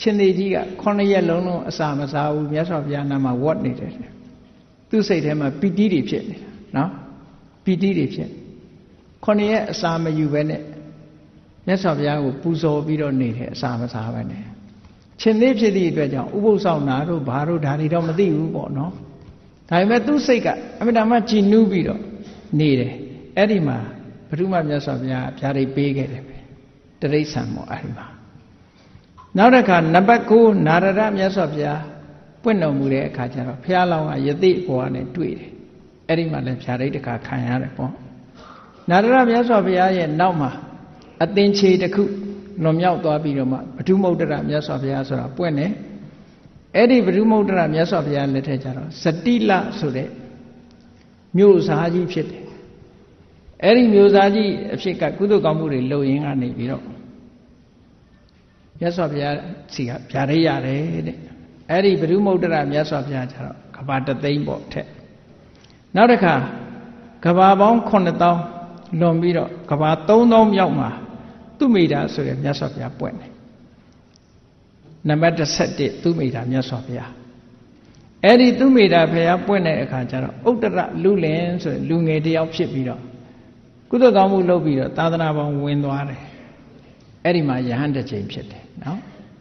ချင်းသေးကြီးကခုနှစ်ရက်လုံးလုံးအစာမစားဘူးမြတ်စွာဘုရားနာမှာဝတ်နေတယ်သူ့စိတ်ထဲမှာပီတိတွေဖြစ်နေတာနော်ပီတိတွေဖြစ်ခုနှစ်ရက်အစာမယူပဲနဲ့မြတ်စွာဘုရားကိုပူဇော်ပြီးတော့နေတယ်အစာမစားပဲနဲ့ချင်းသေးဖြစ်သည့်အတွက်ကြောင့်ဥပုသ်ဆောင်နာတို့ဘာတို့ဒါတွေတော့မသိဘူးပေါ့နော်ဒါပေမဲ့သူ့စိတ်ကအမှန်တမ်းကြည်နူးပြီးတော့နေတယ်အဲ့ဒီမှာဘုရားမြတ်စွာဘုရားဗျာဒိတ်ပေးခဲ့တယ်ပဲတရိစ္ဆာန်မောအဲ့ဒီမှာနောက်တစ်ခါနံပါတ်၉နာရဒမြတ်စွာဘုရားပွင့်တော်မူတဲ့အခါကျတော့ဘုရားလောင်းကယသိဘဝနဲ့တွေ့တယ်အဲ့ဒီမှာလည်းဗျာဒိတ်တစ်ခါခံရတယ်ပေါ့နာရဒမြတ်စွာဘုရားရဲ့နောက်မှာအသင်္ချေတစ်ခုလွန်မြောက်သွားပြီးတော့မှပထုမုဒ္ဒရမြတ်စွာဘုရားဆိုတာပွင့်တယ်အဲ့ဒီပထုမုဒ္ဒရမြတ်စွာဘုရားလက်ထက်ကျတော့ဇတိလဆိုတဲ့မြို့စားကြီးဖြစ်တယ်အဲ့ဒီမြို့စားကြီးအဖြစ်ကကုသိုလ်ကောင်းမှုတွေလုပ်ရင်းကနေပြီးတော့မြတ်စွာဘုရားစီကဗျာဒိတ်ရတယ်တဲ့အဲ့ဒီပထုမုဒ္ဒရမြတ်စွာဘုရားကျတော့ကဘာတသိန်းပေါ့ထက်နောက်တစ်ခါကဘာပေါင်းခုနှစ်သောင်းလွန်ပြီးတော့ကဘာသုံးသောင်းမြောက်မှာသူမိတာဆိုရယ်မြတ်စွာဘုရားပွင့်တယ်နံပါတ်၁၁သူမိတာမြတ်စွာဘုရားအဲ့ဒီသူမိတာဘုရားပွင့်တဲ့အခါကျတော့ဥတ္တရလူလင်ဆိုလူငယ်တယောက်ဖြစ်ပြီးတော့ကုသိုလ်ကောင်းမှုလုပ်ပြီးတော့သာသနာပေါင်းဝင်သွားတယ်အဲ့ဒီမှာယဟန်တစ်ချိန်ဖြစ်တယ်နော်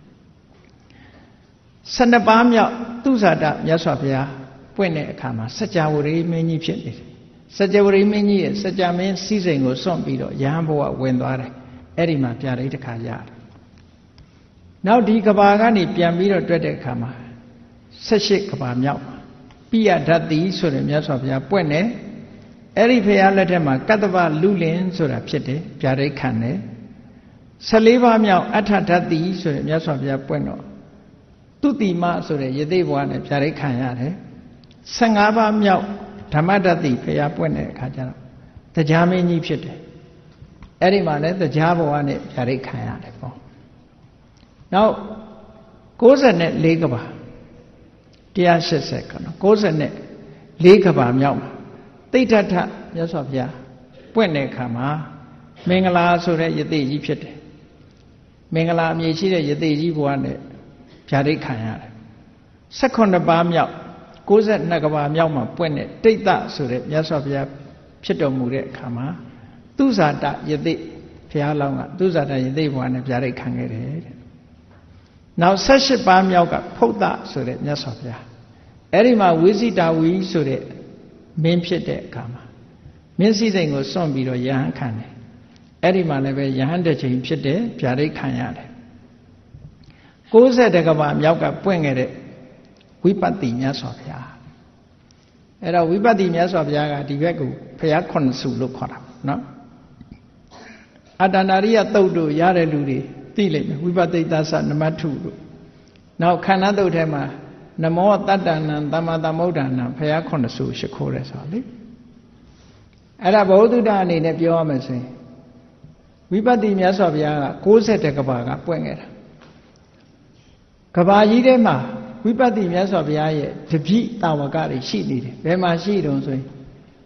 ၁၂ပါးမြောက်သူဇာတမြတ်စွာဘုရားပွင့်တဲ့အခါမှာစัจ java ဝရီမင်းကြီးဖြစ်နေတယ်စัจ java ဝရီမင်းကြီးရဲ့စัจ java မင်းစည်းစိမ်ကိုစွန့်ပြီးတော့ယဟန်ဘဝဝင်သွားတယ်အဲ့ဒီမှာဗျာဒိတ်တစ်ခါရတယ်နောက်ဒီကဘာကနေပြန်ပြီးတော့တွက်တဲ့အခါမှာ၁၈ကဘာမြောက်ပိယဓာတ်တိဆိုတဲ့မြတ်စွာဘုရားပွင့်တယ်အဲ့ဒီဘုရားလက်ထက်မှာကတ္တဗလူလင်ဆိုတာဖြစ်တယ်ဗျာဒိတ်ခံတယ်၁၄ပါးမြောက်အဋ္ဌဓာတ်တိဆိုတဲ့မြတ်စွာဘုရားပွင့်တော့သူတိမဆိုတဲ့ယသိဘဝနဲ့ဗျာဒိတ်ခံရတယ်၁၅ပါးမြောက်ဓမ္မဓာတ်တိဘုရားပွင့်တဲ့အခါကျတော့တရားမင်းကြီးဖြစ်တယ်အဲ့ဒီမှာလည်းတရားဘဝနဲ့ဗျာဒိတ်ခံရတယ်ပေါ့နောက်၉၄ကဘာ၁၈၀ကနော်၉၄ကဘာမြောက်မှာသိဋ္ဌထမြတ်စွာဘုရားပွင့်တဲ့အခါမှာမင်္ဂလာဆိုတဲ့ယသိကြီးဖြစ်တယ်မင်္ဂလာအမည်ရှိတဲ့ယသိကြီးဘဝနဲ့ဗျာဒိတ်ခံရတယ်၁၈ပါးမြောက်၉၂ကဘာမြောက်မှာပွင့်တဲ့တိဋ္ဌဆိုတဲ့မြတ်စွာဘုရားဖြစ်တော်မူတဲ့အခါမှာသူဇာတယသိဘုရားလောင်းကသူဇာတယသိဘဝနဲ့ဗျာဒိတ်ခံခဲ့တယ်တဲ့နောက်၁၈ပါးမြောက်ကဖုဒ္ဒဆိုတဲ့မြတ်စွာဘုရားအဲ့ဒီမှာဝိဇိတာဝီဆိုတဲ့မင်းဖြစ်တဲ့အခါမှာမင်းစည်းစိမ်ကိုစွန့်ပြီးတော့ယဟန်ခံတယ်အဲ့ဒီမှာလည်းပဲယဟန်တစ်ချိန်ဖြစ်တယ်ဗျာဒိတ်ခံရတယ်၉၁ကဘာမြောက်ကပွင့်ခဲ့တဲ့ဝိပဿတိမြတ်စွာဘုရားအဲ့တော့ဝိပဿတိမြတ်စွာဘုရားကဒီဘက်ကိုဘုရားခုနှစ်စုလို့ခေါ်တာနော်အတ္တနာရိယသုတ်တို့ရတဲ့လူတွေသိလိမ့်မယ်ဝိပဿိတသနမထုတို့နောက်ခန္ဓာသုတ်ထဲမှာနမောတတ္တနံသမ္မာသမ္ဗုဒ္ဓနာဘုရားခုနှစ်စုရှိခိုးတယ်ဆိုတော့လေအဲ့ဒါဘုဒ္ဓတအနေနဲ့ပြောရမယ်ဆိုရင်ဝိပဿတိမြတ်စွာဘုရားက၉၁ကဘာကပွင့်ခဲ့တာကဘာကြီးထဲမှာဝိပဿတိမြတ်စွာဘုရားရဲ့တပိတာဝကတွေရှိနေတယ်ဘယ်မှာရှိတုံးဆိုရင်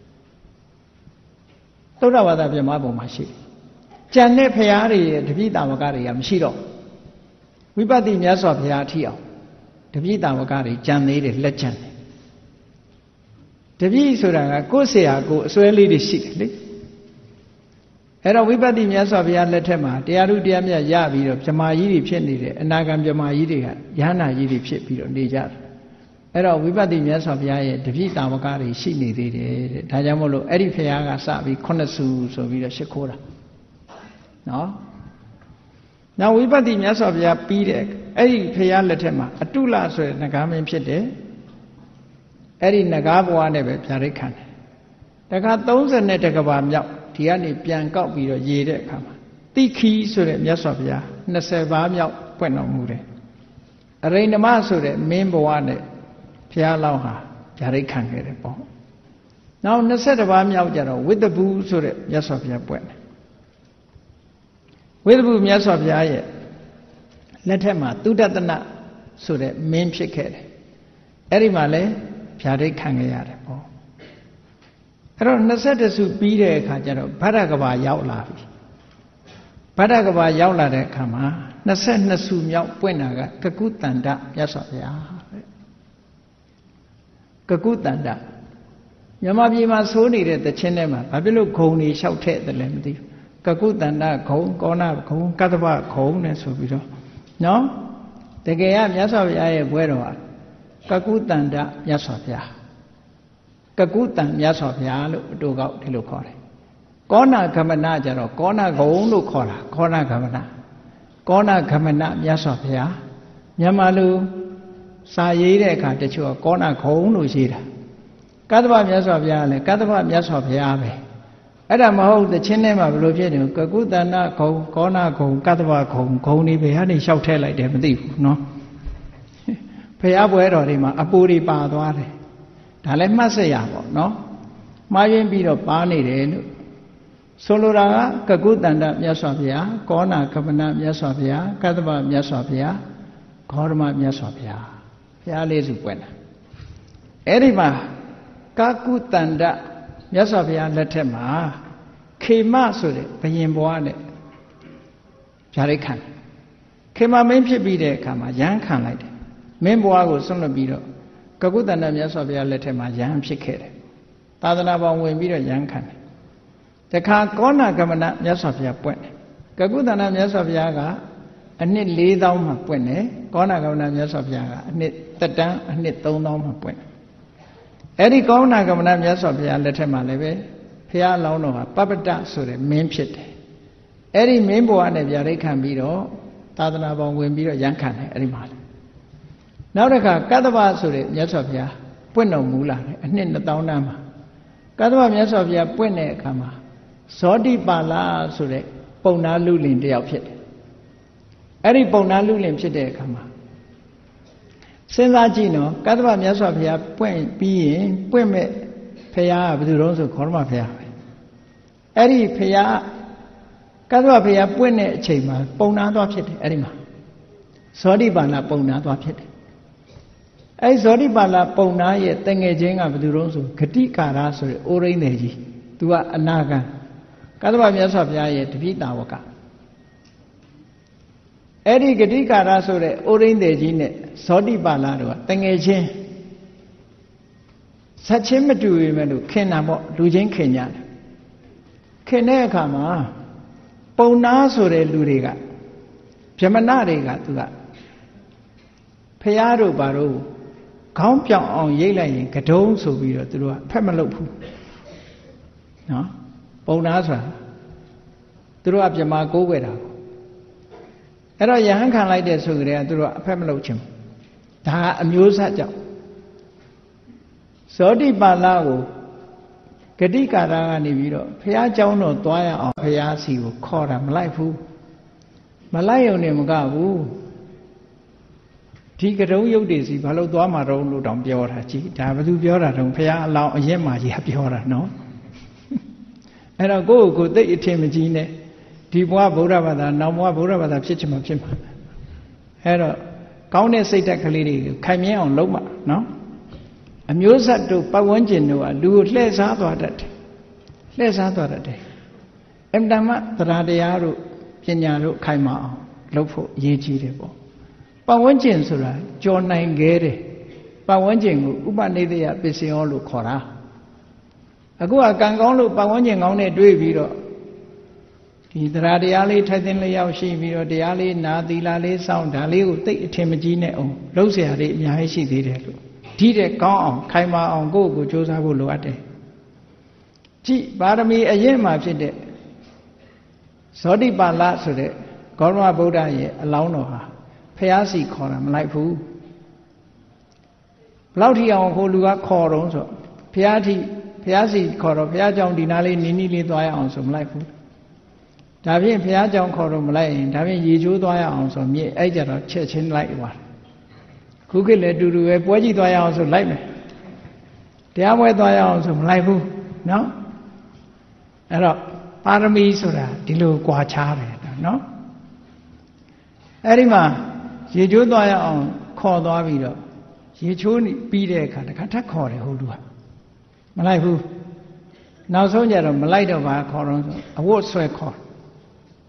သုဒ္ဓဝါဒပြမဘုံမှာရှိတယ်ကျန်တဲ့ဘုရားတွေရဲ့တပိတာဝကတွေကမရှိတော့ဝိပဿတိမြတ်စွာဘုရားအထီအောင်တပိတာဝကတွေကျန်သေးတယ်လက်ကျန်တယ်တပိဆိုတာကကိုယ်ဆရာကိုအစွဲလေးတွေရှိတယ်လေအဲ့တော့ဝိပဿတိမြတ်စွာဘုရားလက်ထက်မှာတရားဓုတရားမြတ်ရပြီးတော့ဗြဟ္မာကြီးတွေဖြစ်နေတယ်အနာဂံဗြဟ္မာကြီးတွေကယဟနာကြီးတွေဖြစ်ပြီးတော့နေကြတယ်အဲ့တော့ဝိပဿတိမြတ်စွာဘုရားရဲ့တပိတာဝကတွေရှိနေသေးတယ်တဲ့ဒါကြောင့်မို့လို့အဲ့ဒီဘုရားကစပြီးခုနှစ်စုဆိုပြီးတော့ရှ िख ိုးတာနော်နောက်ဝိပဿတိမြတ်စွာဘုရားပြီးတဲ့အဲ့ဒီဘုရားလက်ထက်မှာအတုလဆိုတဲ့နဂါမင်းဖြစ်တယ်အဲ့ဒီနဂါဘဝနဲ့ပဲဗျာဒိတ်ခံတယ်တခါ၃၁ကဘာမြောက်ဒီကနေပြန်ကောက်ပြီးတော့ရေတဲ့အခါမှာတိခီဆိုတဲ့မြတ်စွာဘုရား၂၀ပါးမြောက်ပွင့်တော်မူတယ်အရိဏမဆိုတဲ့မင်းဘဝနဲ့ဘုရားလောင်းဟာဗျာဒိတ်ခံခဲ့တယ်ပေါ့နောက်၂၁ပါးမြောက်ကြတော့ဝိတ္တဘူးဆိုတဲ့မြတ်စွာဘုရားပွင့်တယ်ဝိတ္တဘူးမြတ်စွာဘုရားရဲ့လက်ထက်မှာသုဒ္ဓတနဆိုတဲ့မင်းဖြစ်ခဲ့တယ်အဲ့ဒီမှာလဲဗျာဒိတ်ခံခဲ့ရတယ်ပေါ့အဲ့တော့၂၁စုပြီးတဲ့အခါကျတော့ဗဒ္ဒကဘာရောက်လာပြီဗဒ္ဒကဘာရောက်လာတဲ့အခါမှာနှစ်ဆက်နှစ်စုမြောက်ပွင့်တာကကကုတန္တမြတ်စွာဘုရားကကုတန္တမြန်မာပြည်မှာဆိုးနေတဲ့တခြင်းထဲမှာဘာဖြစ်လို့ဂုံတွေလျှောက်ထည့်တယ်လဲမသိဘူးကကုတန္တဂုံကောဏဂုံကတ္တဗဂုံနဲ့ဆိုပြီးတော့နော်တကယ်ကမြတ်စွာဘုရားရဲ့ဘွဲတော်ကကုတန္တမြတ်စွာဘုရားကကုတန်မြတ်စွာဘုရားလို့အတူကောက်ဒီလိုခေါ်တယ်ကောဏဂမနကြတော့ကောဏဂုံလို့ခေါ်တာကောဏဂမနကောဏဂမနမြတ်စွာဘုရားမြန်မာလူစာရေးတဲ့အခါတချို့ကကောဏဂုံလို့ရေးတာကတ္တဗမြတ်စွာဘုရားလည်းကတ္တဗမြတ်စွာဘုရားပဲအဲ့ဒါမဟုတ်တခြင်းထဲမှာဘယ်လိုဖြစ်နေကကုတန္တဂုံကောဏဂုံကတ္တဗဂုံဂုံတွေဘယ်ဟာနေလျှောက်ထည့်လိုက်တယ်မသိဘူးနော်ဘုရားပွဲတော်တွေမှာအပူတွေပါသွားတယ်ဒါလည်းမှတ်စရာပေါ့နော်မှားယွင်းပြီးတော့ပါနေတယ်လို့ဆိုလိုတာကကကုတန္တမြတ်စွာဘုရားကောဏကမနမြတ်စွာဘုရားကတ္တဗမြတ်စွာဘုရားဂေါရမမြတ်စွာဘုရားဘုရားလေးစုပွင့်တာအဲ့ဒီမှာကကုတန္တမြတ်စွာဘုရားလက်ထက်မှာခေမဆိုတဲ့ဘယင်ဘွားနဲ့ဗျာဒိတ်ခံခေမမင်းဖြစ်ပြီးတဲ့အခါမှာရဟန်းခံလိုက်တယ်မင်းဘွားကိုဆွန့်လွတ်ပြီးတော့ကကုတန္တမြတ်စွာဘုရားလက်ထက်မှာယဟန်ဖြစ်ခဲ့တယ်သာသနာပေါင်းဝင်ပြီးတော့ယဟန်ခံတယ်တခါကောဏဂမနမြတ်စွာဘုရားပွင့်တယ်ကကုတန္တမြတ်စွာဘုရားကအနှစ်၄သောင်းမှပွင့်တယ်ကောဏဂမနမြတ်စွာဘုရားကအနှစ်တက်တန်းအနှစ်၃သောင်းမှပွင့်တယ်အဲ့ဒီကောဏဂမနမြတ်စွာဘုရားလက်ထက်မှာလည်းပဲဘုရားအလောင်းတော်ဟာပပ္ပတဆိုတဲ့မင်းဖြစ်တယ်အဲ့ဒီမင်းဘဝနဲ့ဗျာဒိတ်ခံပြီးတော့သာသနာပေါင်းဝင်ပြီးတော့ယဟန်ခံတယ်အဲ့ဒီမှာနောက်တစ်ခါကတ္တဗဆိုတဲ့မြတ်စွာဘုရားပွင့်တော်မူလာတယ်အနှစ်နှစ်သောင်းတန်းမှာကတ္တဗမြတ်စွာဘုရားပွင့်တဲ့အခါမှာဇောတိပါဠဆိုတဲ့ပုံနာလူလင်တယောက်ဖြစ်တယ်အဲ့ဒီပုံနာလူလင်ဖြစ်တဲ့အခါမှာစဉ်းစားကြည့်နော်ကတ္တဗမြတ်စွာဘုရားပွင့်ပြီးရင်ပွင့်မဲ့ဘုရားကဘယ်သူတုံးဆိုခေါရမဘုရားပဲအဲ့ဒီဘုရားကတ္တဗဘုရားပွင့်တဲ့အချိန်မှာပုံနာသွားဖြစ်တယ်အဲ့ဒီမှာဇောတိပါဠပုံနာသွားဖြစ်တယ်အဲဇောတိပါဠပုံနာရဲ့တငယ်ချင်းကဘယ်သူတုံးဆိုဂတိကာရဆိုတဲ့အိုရင်းတယ်ကြီးသူကအနာဂံကတ္တဗမြတ်စွာဘုရားရဲ့တပိတာဝကအဲ့ဒီဂတိကာရဆိုတဲ့အိုရင်းတယ်ကြီးနဲ့ဇောတိပါဠတို့ကတငယ်ချင်းဆက်ချင်းမတူပေမဲ့လို့ခင်တာပေါ့လူချင်းခင်ကြတယ်ခင်တဲ့အခါမှာပုံနာဆိုတဲ့လူတွေကဗြဟ္မဏတွေကသူကဖះတို့ဘာတို့ခေါင်းပြောင်အောင်ရိတ်လိုက်ရင်ကတုံးဆိုပြီးတော့သူတို့ကဖက်မလုပ်ဘူးနော်ပုံနာဆိုတာသူတို့ကပြမကိုးွယ်တာအဲ့တော့ယဟန်ခံလိုက်တဲ့ဆိုကြတဲ့ကသူတို့ကအဖက်မလုပ်ချင်ဘူးဒါကအမျိုးဆက်ကြောင့်ဇောတိပါဠကိုဂတိကာရကနေပြီးတော့ဖះเจ้าတော်သွားရအောင်ဖះစီကိုခေါ်တာမလိုက်ဘူးမလိုက်ရုံနဲ့မကဘူးဒီကတုံးရုပ်တွေစီဘာလို့သွားမှာတော့လို့တောင်ပြောတာကြည်ဒါဘယ်သူပြောတာတော့ဘုရားအလောင်းအရက်မာကြီးကပြောတာနော်အဲ့တော့ကိုယ့်ကိုယ်သိအထင်မကြီးနဲ့ဒီဘဝဗုဒ္ဓဘာသာနောက်ဘဝဗုဒ္ဓဘာသာဖြစ်ချင်မှဖြစ်မှာအဲ့တော့ကောင်းတဲ့စိတ်ဓာတ်ကလေးတွေခိုင်မြဲအောင်လုပ်မှာနော်အမျိုးဆက်တို့ပတ်ဝန်းကျင်တို့ကလူကိုလှည့်စားသွားတတ်တယ်လှည့်စားသွားတတ်တယ်အမှန်တမ်းတရားတရားတို့ပညာတို့ခိုင်မာအောင်လုပ်ဖို့အရေးကြီးတယ်ပေါ့ပတ်ဝန်းကျင်ဆိုတာကြော်နိုင်ခဲ့တယ်ပတ်ဝန်းကျင်ကိုဥပနိဒေယပစ္စယောလို့ခေါ်တာအခုကကံကောင်းလို့ပတ်ဝန်းကျင်ကောင်းနဲ့တွေ့ပြီးတော့ဒီတရားတရားလေးထိုက်သိမ်းလျောက်ရှိပြီးတော့တရားလေးနာသီလလေးစောင့်ဒါလေးကိုသိအထင်မကြီးနဲ့အောင်လှုပ်เสียရည်အများကြီးရှိသေးတယ်လို့ဒီတဲ့ကောင်းအောင်ခိုင်မာအောင်ကိုယ့်ကိုယ်ကြိုးစားဖို့လိုအပ်တယ်ကြည်ပါရမီအရင်မှဖြစ်တဲ့ဇောတိပါဠဆိုတဲ့ဂေါရမဗုဒ္ဓရဲ့အလောင်းတော်ဟာဖះစီခေါ်တာမလိုက်ဘူးဘလောက်ထီအောင်ဟိုလူကခေါ်တော့ဆိုဖះထီဖះစီခေါ်တော့ဖះเจ้าဒီနာလေးနီးနီးလေးသွားရအောင်ဆိုမလိုက်ဘူးဒါဖြင့်ဘုရားကြောင့်ခေါ်တော့မလိုက်ရင်ဒါဖြင့်ရေချိုးသွားရအောင်ဆိုမြေအဲ့ကြတော့ချက်ချင်းလိုက်သွားခုခေတ်လည်းတူတူပဲပွဲကြည့်သွားရအောင်ဆိုလိုက်မယ်တရားပွဲသွားရအောင်ဆိုမလိုက်ဘူးနော်အဲ့တော့ပါရမီဆိုတာဒီလိုကြွာချားတယ်နော်အဲ့ဒီမှာရေချိုးသွားရအောင်ခေါ်သွားပြီးတော့ရေချိုးပြီးတဲ့အခါတခါထပ်ခေါ်တယ်ဟိုလူကမလိုက်ဘူးနောက်ဆုံးကြတော့မလိုက်တော့ဘာခေါ်တော့ဆိုအဝတ်ဆွဲခေါ်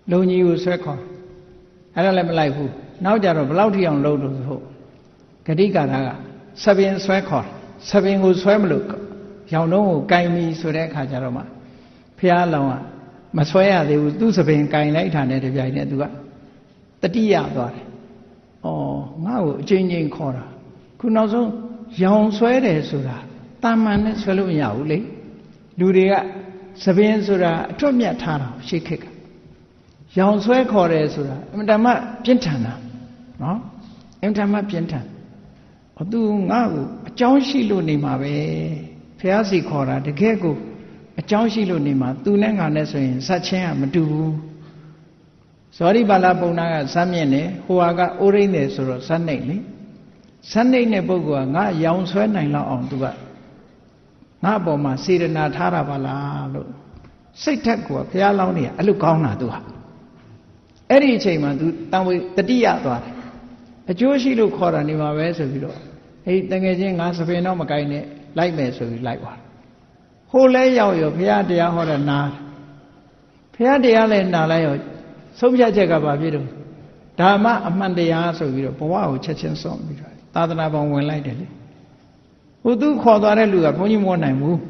လုံကြီးကိုဆွဲခေါ်အဲ့ဒါလည်းမလိုက်ဘူးနောက်ကြတော့ဘလောက်ထိအောင်လုပ်လို့ဆိုဂတိကာရကစပင်ဆွဲခေါ်စပင်ကိုဆွဲမလို့ရောင်တုံးကိုကင်ပြီဆိုတဲ့အခါကျတော့မှဖះလောင်ကမဆွဲရသေးဘူးသူ့စပင်ကင်လိုက်တာနဲ့တပြိုင်တည်းသူကတတိယသွားတယ်။အော်ငါ့ကိုအချင်းချင်းခေါ်တာခုနောက်ဆုံးရောင်ဆွဲတယ်ဆိုတာတာမန်နဲ့ဆွဲလို့မရဘူးလေလူတွေကစပင်ဆိုတာအထွတ်မြတ်ထားတာရှေ့ခေတ်ကရောင်ဆွဲခေါ်တယ်ဆိုတာအမှန်တမ်းပြင်းထန်တာနော်အမှန်တမ်းပြင်းထန်အသူငါ့ကိုအကြောင်းရှိလို့နေမှာပဲဖះစီခေါ်တာတကယ်ကိုအကြောင်းရှိလို့နေမှာသူနဲ့ငါနဲ့ဆိုရင်ဇတ်ချင်းကမတူဘူးဇောရိပါဠပုံနာကဇတ်မြင့်တယ်ဟိုဟာကအိုးရင်းတယ်ဆိုတော့ဇတ်နှိမ့်လေဇတ်နှိမ့်တဲ့ပုဂ္ဂိုလ်ကငါရောင်ဆွဲနိုင်လောက်အောင်သူကငါအပေါ်မှာစေရနာထားတာပါလားလို့စိတ်ထက်ကဘုရားလောင်းနေအဲ့လိုကောင်းတာသူဟာအဲ့ဒီအချိန်မှာသူတန်ဝေတတိယသွားတယ်အကျိုးရှိလို့ခေါ်တာနေမှာပဲဆိုပြီးတော့ဟေးတကယ်ချင်းငါစပင်တော့မကိုင်းနဲ့လိုက်မယ်ဆိုပြီးလိုက်သွားဟိုလဲရောက်ရောဘုရားတရားဟောတာနာဘုရားတရားလည်းနာလိုက်ရောဆုံးဖြတ်ချက်ကဘာဖြစ်တော့ဓမ္မအမှန်တရားဆိုပြီးတော့ဘဝကိုချက်ချင်းစွန့်ပြီးတော့သာသနာပေါင်းဝင်လိုက်တယ်လေဟိုသူခေါ်သွားတဲ့လူကဘုန်းကြီးမဝနိုင်ဘူး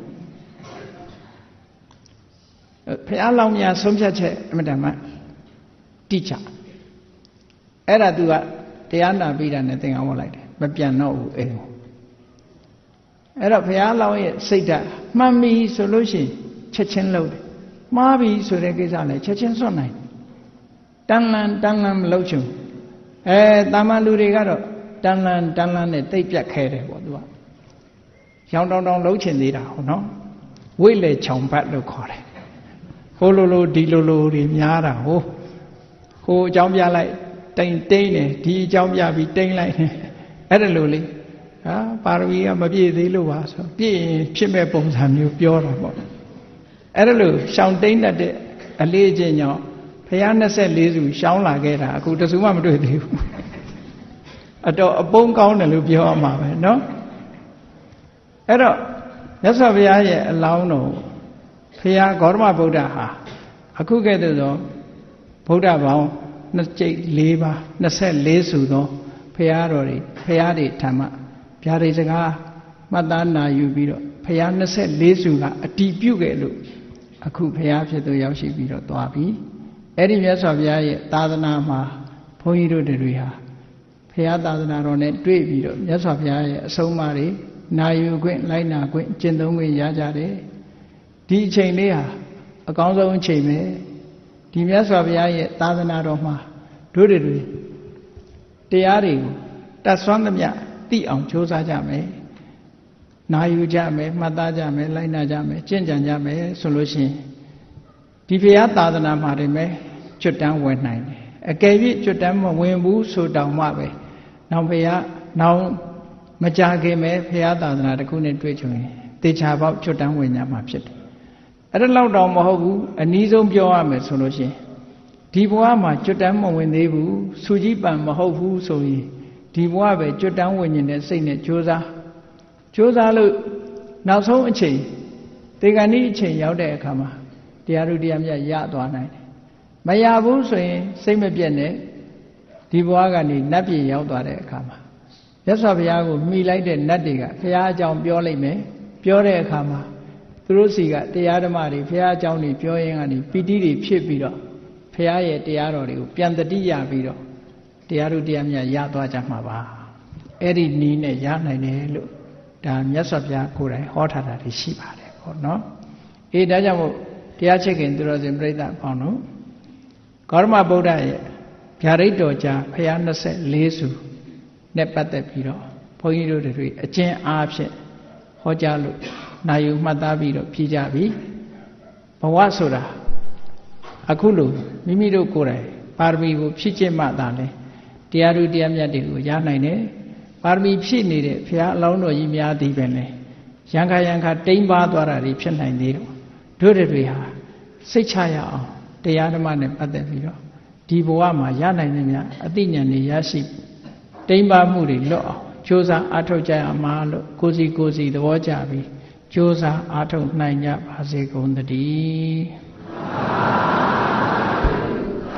ဘုရားလောင်းများဆုံးဖြတ်ချက်အမှန်တမ်းတိကျအဲ့ဒါသူကတရားနာပြီးတာနဲ့သင်္ကန်းဝတ်လိုက်တယ်မပြန်တော့ဘူးအိမ်ကိုအဲ့တော့ဘုရားလောင်းရဲ့စိတ်ဓာတ်မှန်ပြီဆိုလို့ရှိရင်ချက်ချင်းလုပ်တယ်မှားပြီဆိုတဲ့ကိစ္စလည်းချက်ချင်းစွန့်နိုင်တန်လန်တန်လန်မလုပ်ချင်အဲတာမန်လူတွေကတော့တန်လန်တန်လန်နဲ့တိတ်ပြတ်ခဲတယ်ပေါ့သူကရောင်တောင်တောင်လှုပ်ချင်သေးတာဟုတ်နော်ဝိလေချောင်ဘတ်လို့ခေါ်တယ်ဟိုလိုလိုဒီလိုလိုတွေများတာဟိုဟိုအကြောင်းပြလိုက်တိမ်တိမ်တယ်ဒီအကြောင်းပြပြီးတိမ်လိုက်တယ်အဲ့ဒါလိုလေဟာပါရမီကမပြည့်သေးလို့ပါဆိုပြည့်ရင်ဖြစ်မဲ့ပုံစံမျိုးပြောတာပေါ့အဲ့ဒါလိုရှောင်တိမ်တတ်တဲ့အလေးချင်းကြောင့်ဘုရားနှစ်ဆယ့်လေးစုရှောင်းလာခဲ့တာအခုတစုမှမတွေ့သေးဘူးအတော့အပုံးကောင်းတယ်လို့ပြောရမှာပဲเนาะအဲ့တော့မြတ်စွာဘုရားရဲ့အလောင်းတော်ဘုရားဂေါတမဗုဒ္ဓဟာအခုကဲ့သို့သောဗုဒ္ဓဘောင်နှစ်ကျိတ်၄ပါးနှစ်ဆယ့်လေးစုသောဘုရားတော်တွေဘုရားတွေဓမ္မဗျာဒိတ်စကားမှတ်သားနာယူပြီးတော့ဘုရားနှစ်ဆယ့်လေးစုကအတည်ပြုခဲ့လို့အခုဘုရားဖြစ်သူရောက်ရှိပြီးတော့သွားပြီအဲ့ဒီမြတ်စွာဘုရားရဲ့သာသနာမှာဘုန်းကြီးတို့တွေဟာဘုရားသာသနာတော်နဲ့တွေ့ပြီးတော့မြတ်စွာဘုရားရဲ့အဆုံးအမတွေနာယူခွင့်လိုက်နာခွင့်ကျင့်သုံးခွင့်ရကြတယ်ဒီအချိန်လေးဟာအကောင်းဆုံးအချိန်ပဲဒီမြတ်စွာဘုရားရဲ့သာသနာတော်မှာတို့တွေတရားတွေကိုတတ်ဆွမ်းသမျှသိအောင်ကြိုးစားကြမယ်နာယူကြမယ်မှတ်သားကြမယ်လိုက်နာကြမယ်ကျင့်ကြံကြမယ်ဆိုလို့ရှိရင်ဒီဘုရားသာသနာမှာတွေမဲ့ကျွတ်တန်းဝင်နိုင်တယ်အကယ်၍ကျွတ်တန်းမဝင်ဘူးဆိုတောင်မှပဲနောက်ဘုရားနောက်မကြခင်ပဲဘုရားသာသနာတစ်ခုနဲ့တွေ့ကြုံရင်တေချာပေါက်ကျွတ်တန်းဝင်ကြမှာဖြစ်တယ်အဲ့ဒါလောက်တော့မဟုတ်ဘူးအနည်းဆုံးပြောရမယ်ဆိုလို့ရှိရင်ဒီဘဝမှာကျွတ်တန်းမဝင်သေးဘူးစူကြီးပံမဟုတ်ဘူးဆိုရင်ဒီဘဝပဲကျွတ်တန်းဝင်နေတဲ့စိတ်နဲ့ကြိုးစားကြိုးစားလို့နောက်ဆုံးအချိန်တေဂဏိအချိန်ရောက်တဲ့အခါမှာတရားတို့တရားမြတ်ရသွားနိုင်တယ်မရဘူးဆိုရင်စိတ်မပြတ်နဲ့ဒီဘဝကနေနတ်ပြည်ရောက်သွားတဲ့အခါမှာမြတ်စွာဘုရားကိုမှီလိုက်တဲ့နတ်တွေကဘုရားအကြောင်းပြောလိုက်မယ်ပြောတဲ့အခါမှာသူတို့စီကတရားဓမ္မတွေဘုရားအကြောင်းတွေပြောရင်းကနေပီတိတွေဖြစ်ပြီးတော့ဘုရားရဲ့တရားတော်တွေကိုပြန်တတိယပြီးတော့တရားတို့တရားမြတ်ရသွားကြမှာပါအဲ့ဒီနည်းနဲ့ရနိုင်တယ်လို့ဒါမြတ်စွာဘုရားကိုယ်တိုင်ဟောထားတာတွေရှိပါတယ်ပေါ့နော်အေးဒါကြောင့်မို့တရားချစ်ခင်သူတော်စင်ပြိဿပေါင်းတို့ဂေါတမဗုဒ္ဓရဲ့ဗျာဒိတ်တော်ကြားဘုရားနှစ်ဆယ့်လေးစုနဲ့ပတ်သက်ပြီးတော့ဘုန်းကြီးတို့တွေအကျဉ်းအားဖြင့်ဟောကြားလို့နာယူမှတ်သားပြီးတော့ဖြေကြပြီဘဝဆိုတာအခုလိုမိမိတို့ကိုယ်တိုင်ပါရမီကိုဖြည့်ကျင့်မှသာလဲတရားတို့တရားမြတ်တွေကိုရနိုင်တယ်ပါရမီဖြည့်နေတဲ့ဘုရားအလောင်းတော်ကြီးများသည်ပဲလေရံခါရံခါတိမ်ပါသွားတာတွေဖြစ်နိုင်သေးတော့တို့တွေဟာစိတ်ချရအောင်တရားဓမ္မနဲ့ပတ်သက်ပြီးတော့ဒီဘဝမှာရနိုင်နေများအသိဉာဏ်တွေရရှိတိမ်ပါမှုတွေလွတ်အောင်ကြိုးစားအားထုတ်ကြရမှာလို့ကိုစီကိုစီသဘောကျပြီးကြိုးစားအားထုတ်နိုင်ကြပါစေကုန်သတည်း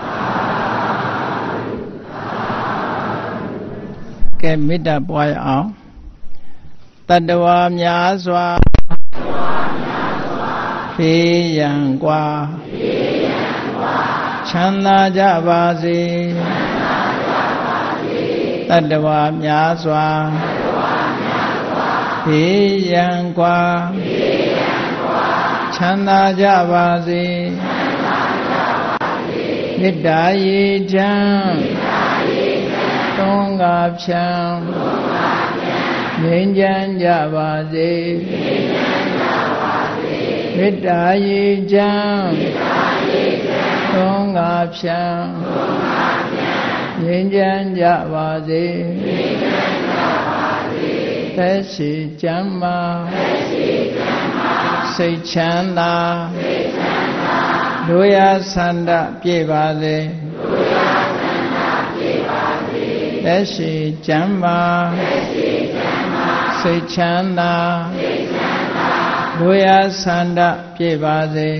ကဲမေတ္တာပွားရအောင်တတ္တဝါများစွာဖေးရန်กว่าချမ်းသာကြပါစေတတ္တဝါများစွာဖေးရန်กว่าချမ်းသာကြပါစေမေတ္တာရေချမ်းသွန်ကားဖြံငြိမ်းချမ်းကြပါစေမေတ္တာရေချမ်းသွန်ကားဖြံငြိမ်းချမ်းကြပါစေသက်ရှိချမ်းသာစိတ်ချမ်းသာတို့ရဆန္ဒပြည့်ပါစေသက်ရှိချမ်းသာစိတ်ချမ်းသာတို့ရဆန္ဒပြည့်ပါစေ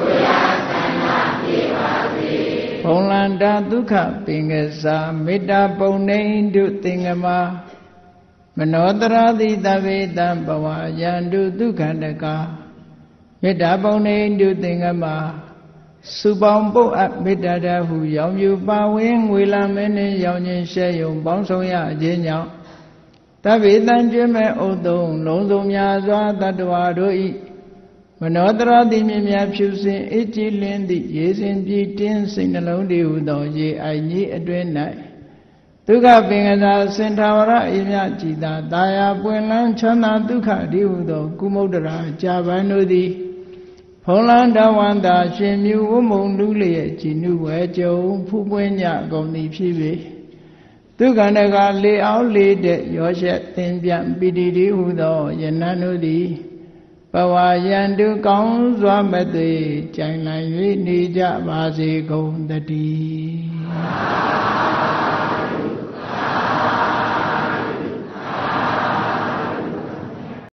ဘုံလန္တာဒုက္ခပင်ကစားမေတ္တာပုံနေတုသင်္ကမမနောတရာတိသဗ္ဗေတံဘဝယန္တုဒုက္ခန္တကမေတ္တာပုံနေတုသင်္ကမစုပေါင်းပုတ်အပ်မေတ္တာတဟုရောင်ယူပါဝင်ငွေလာမင်းနှင့်ရောင်ခြင်းရှဲယုံပေါင်းဆောင်ရခြင်းကြောင့်တဗ္ဗေတံကျွမ်းမဲ့ဥဒ္ဒုံလုံးစုံများစွာတတ္တဝါတို့ဤမနောတရာတိမြင်များဖြူစင်အေးကြည်လင်းသည့်ရေစင်ကြည်တင်းစိတ်နှလုံးတည်ဟုသောရေအိုင်ကြီးအတွင်း၌ဒုက္ခပင်ကစားစင်ထာဝရအေမြကြည်သာတာယာပွင့်လန်းချမ်းသာဒုက္ခတည်ဟုသောကုမုဒ္ဒရာကြာပန်တို့သည်ဖုံးလန်းတဝန္တာရှင်မြူဝမုံလူလျက်ကြည်နုဝဲကြုံဖူးပွင့်ညကုန်သည်ဖြစ်၍ဒုက္ခန္တကလေအောင်လေတဲ့ရောရှက်သင်ပြန်ပိတိတိဟုသောယနန်တို့သည်ဘဝယန္တုကောင်းစွာမသွေကြိုင်နိုင်၍နေကြပါစေကုန်တည်း